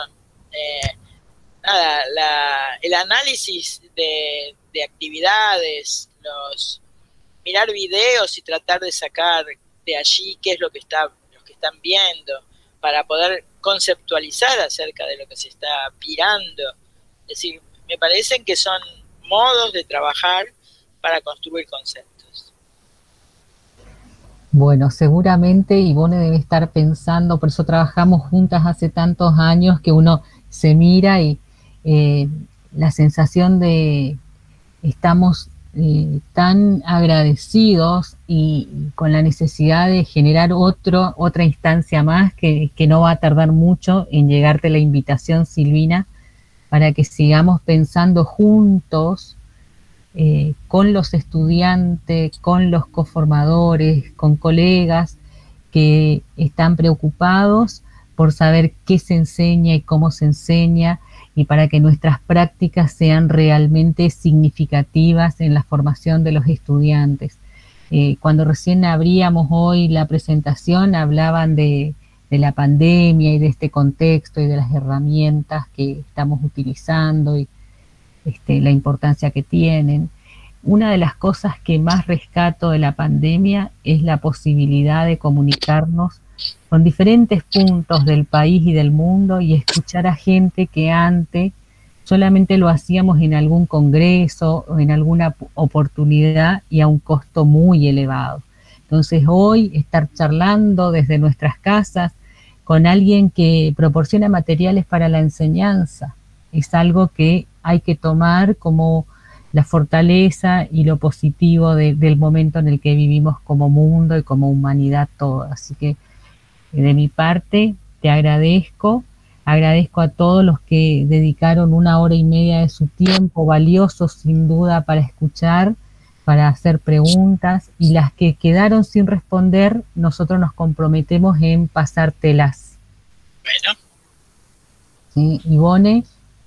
nada, el análisis de actividades, mirar videos y tratar de sacar de allí qué es lo que están viendo, para poder conceptualizar acerca de lo que se está pirando. Es decir, me parecen que son modos de trabajar para construir conceptos. Bueno, seguramente Ivonne debe estar pensando, por eso trabajamos juntas hace tantos años, que uno se mira y la sensación de estamos tan agradecidos y con la necesidad de generar otra instancia más que no va a tardar mucho en llegarte la invitación, Silvina, para que sigamos pensando juntos con los estudiantes, con los coformadores, con colegas que están preocupados por saber qué se enseña y cómo se enseña, y para que nuestras prácticas sean realmente significativas en la formación de los estudiantes. Cuando recién abríamos hoy la presentación, hablaban de la pandemia y de este contexto y de las herramientas que estamos utilizando y la importancia que tienen. Una de las cosas que más rescato de la pandemia es la posibilidad de comunicarnos con diferentes puntos del país y del mundo y escuchar a gente que antes solamente lo hacíamos en algún congreso o en alguna oportunidad y a un costo muy elevado. Entonces hoy estar charlando desde nuestras casas con alguien que proporciona materiales para la enseñanza es algo que hay que tomar como la fortaleza y lo positivo del momento en el que vivimos como mundo y como humanidad toda. Así que de mi parte te agradezco a todos los que dedicaron 1 hora y media de su tiempo, valioso sin duda, para escuchar, para hacer preguntas, y las que quedaron sin responder, nosotros nos comprometemos en pasártelas. Bueno. ¿Sí, Ivonne?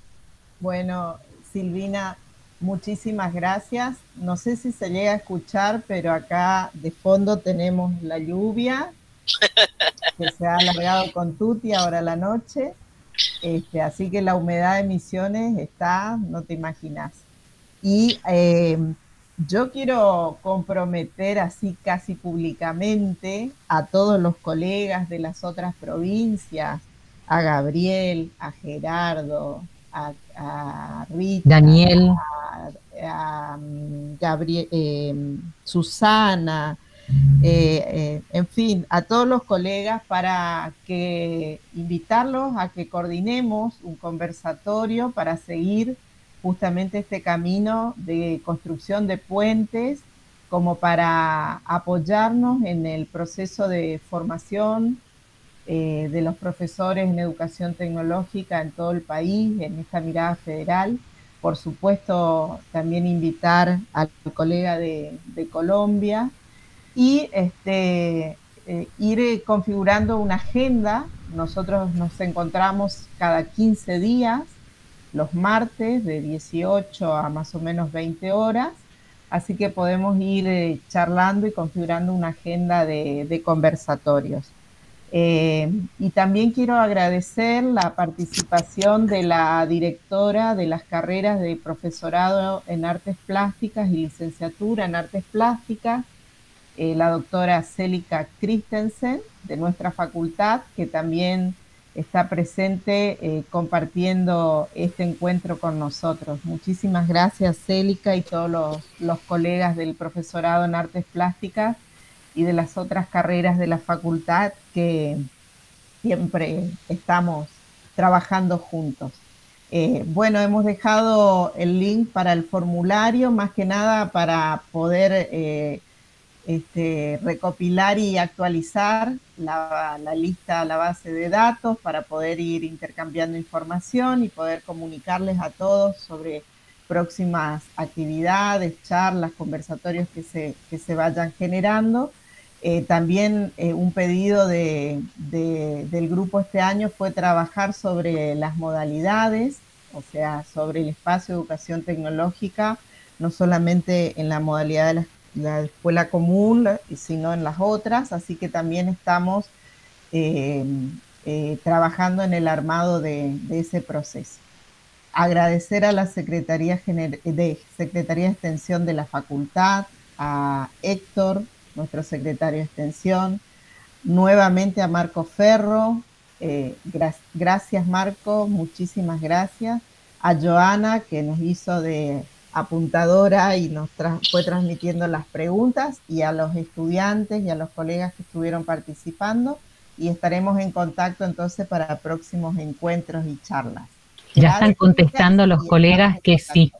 Bueno, Silvina, muchísimas gracias. No sé si se llega a escuchar, pero acá de fondo tenemos la lluvia que se ha alargado con Tuti ahora la noche. Así que la humedad de Misiones está, no te imaginas. Y yo quiero comprometer así casi públicamente a todos los colegas de las otras provincias, a Gabriel, a Gerardo, a Rita, Daniel, a Gabriel, Susana, en fin, a todos los colegas, para que invitarlos a que coordinemos un conversatorio para seguir justamente este camino de construcción de puentes, como para apoyarnos en el proceso de formación de los profesores en educación tecnológica en todo el país, en esta mirada federal. Por supuesto, también invitar al colega de Colombia y ir configurando una agenda. Nosotros nos encontramos cada 15 días, los martes, de 18 a más o menos 20 horas, así que podemos ir charlando y configurando una agenda de conversatorios. Y también quiero agradecer la participación de la directora de las carreras de profesorado en artes plásticas y licenciatura en artes plásticas, la doctora Célica Christensen, de nuestra facultad, que también está presente compartiendo este encuentro con nosotros. Muchísimas gracias, Célica, y todos los colegas del profesorado en artes plásticas y de las otras carreras de la facultad que siempre estamos trabajando juntos. Bueno, hemos dejado el link para el formulario, más que nada para poder recopilar y actualizar la lista, la base de datos, para poder ir intercambiando información y poder comunicarles a todos sobre próximas actividades, charlas, conversatorios que se vayan generando. También un pedido del grupo este año fue trabajar sobre las modalidades, o sea, sobre el espacio de educación tecnológica, no solamente en la modalidad de la escuela común, sino en las otras, así que también estamos trabajando en el armado de ese proceso. Agradecer a la Secretaría de Extensión de la Facultad, a Héctor, nuestro secretario de Extensión, nuevamente a Marco Ferro, gracias Marco, muchísimas gracias, a Joana, que nos hizo de apuntadora y nos fue transmitiendo las preguntas, y a los estudiantes y a los colegas que estuvieron participando, y estaremos en contacto entonces para próximos encuentros y charlas. Ya están contestando los colegas que sí.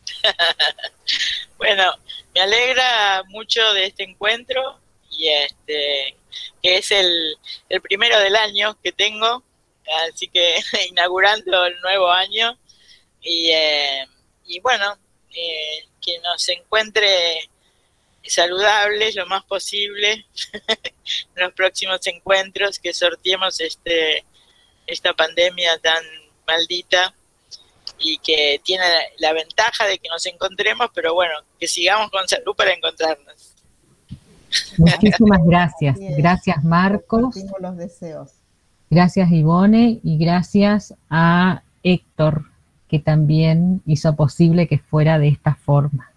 Bueno, me alegra mucho de este encuentro, y que es el primero del año que tengo, así que inaugurando el nuevo año, y bueno, que nos encuentre saludables lo más posible en los próximos encuentros, que sorteemos esta pandemia tan maldita, y que tiene la ventaja de que nos encontremos, pero bueno, que sigamos con salud para encontrarnos. Muchísimas gracias. Gracias, Marcos. Los deseos. Gracias, Ivone, y gracias a Héctor, que también hizo posible que fuera de esta forma.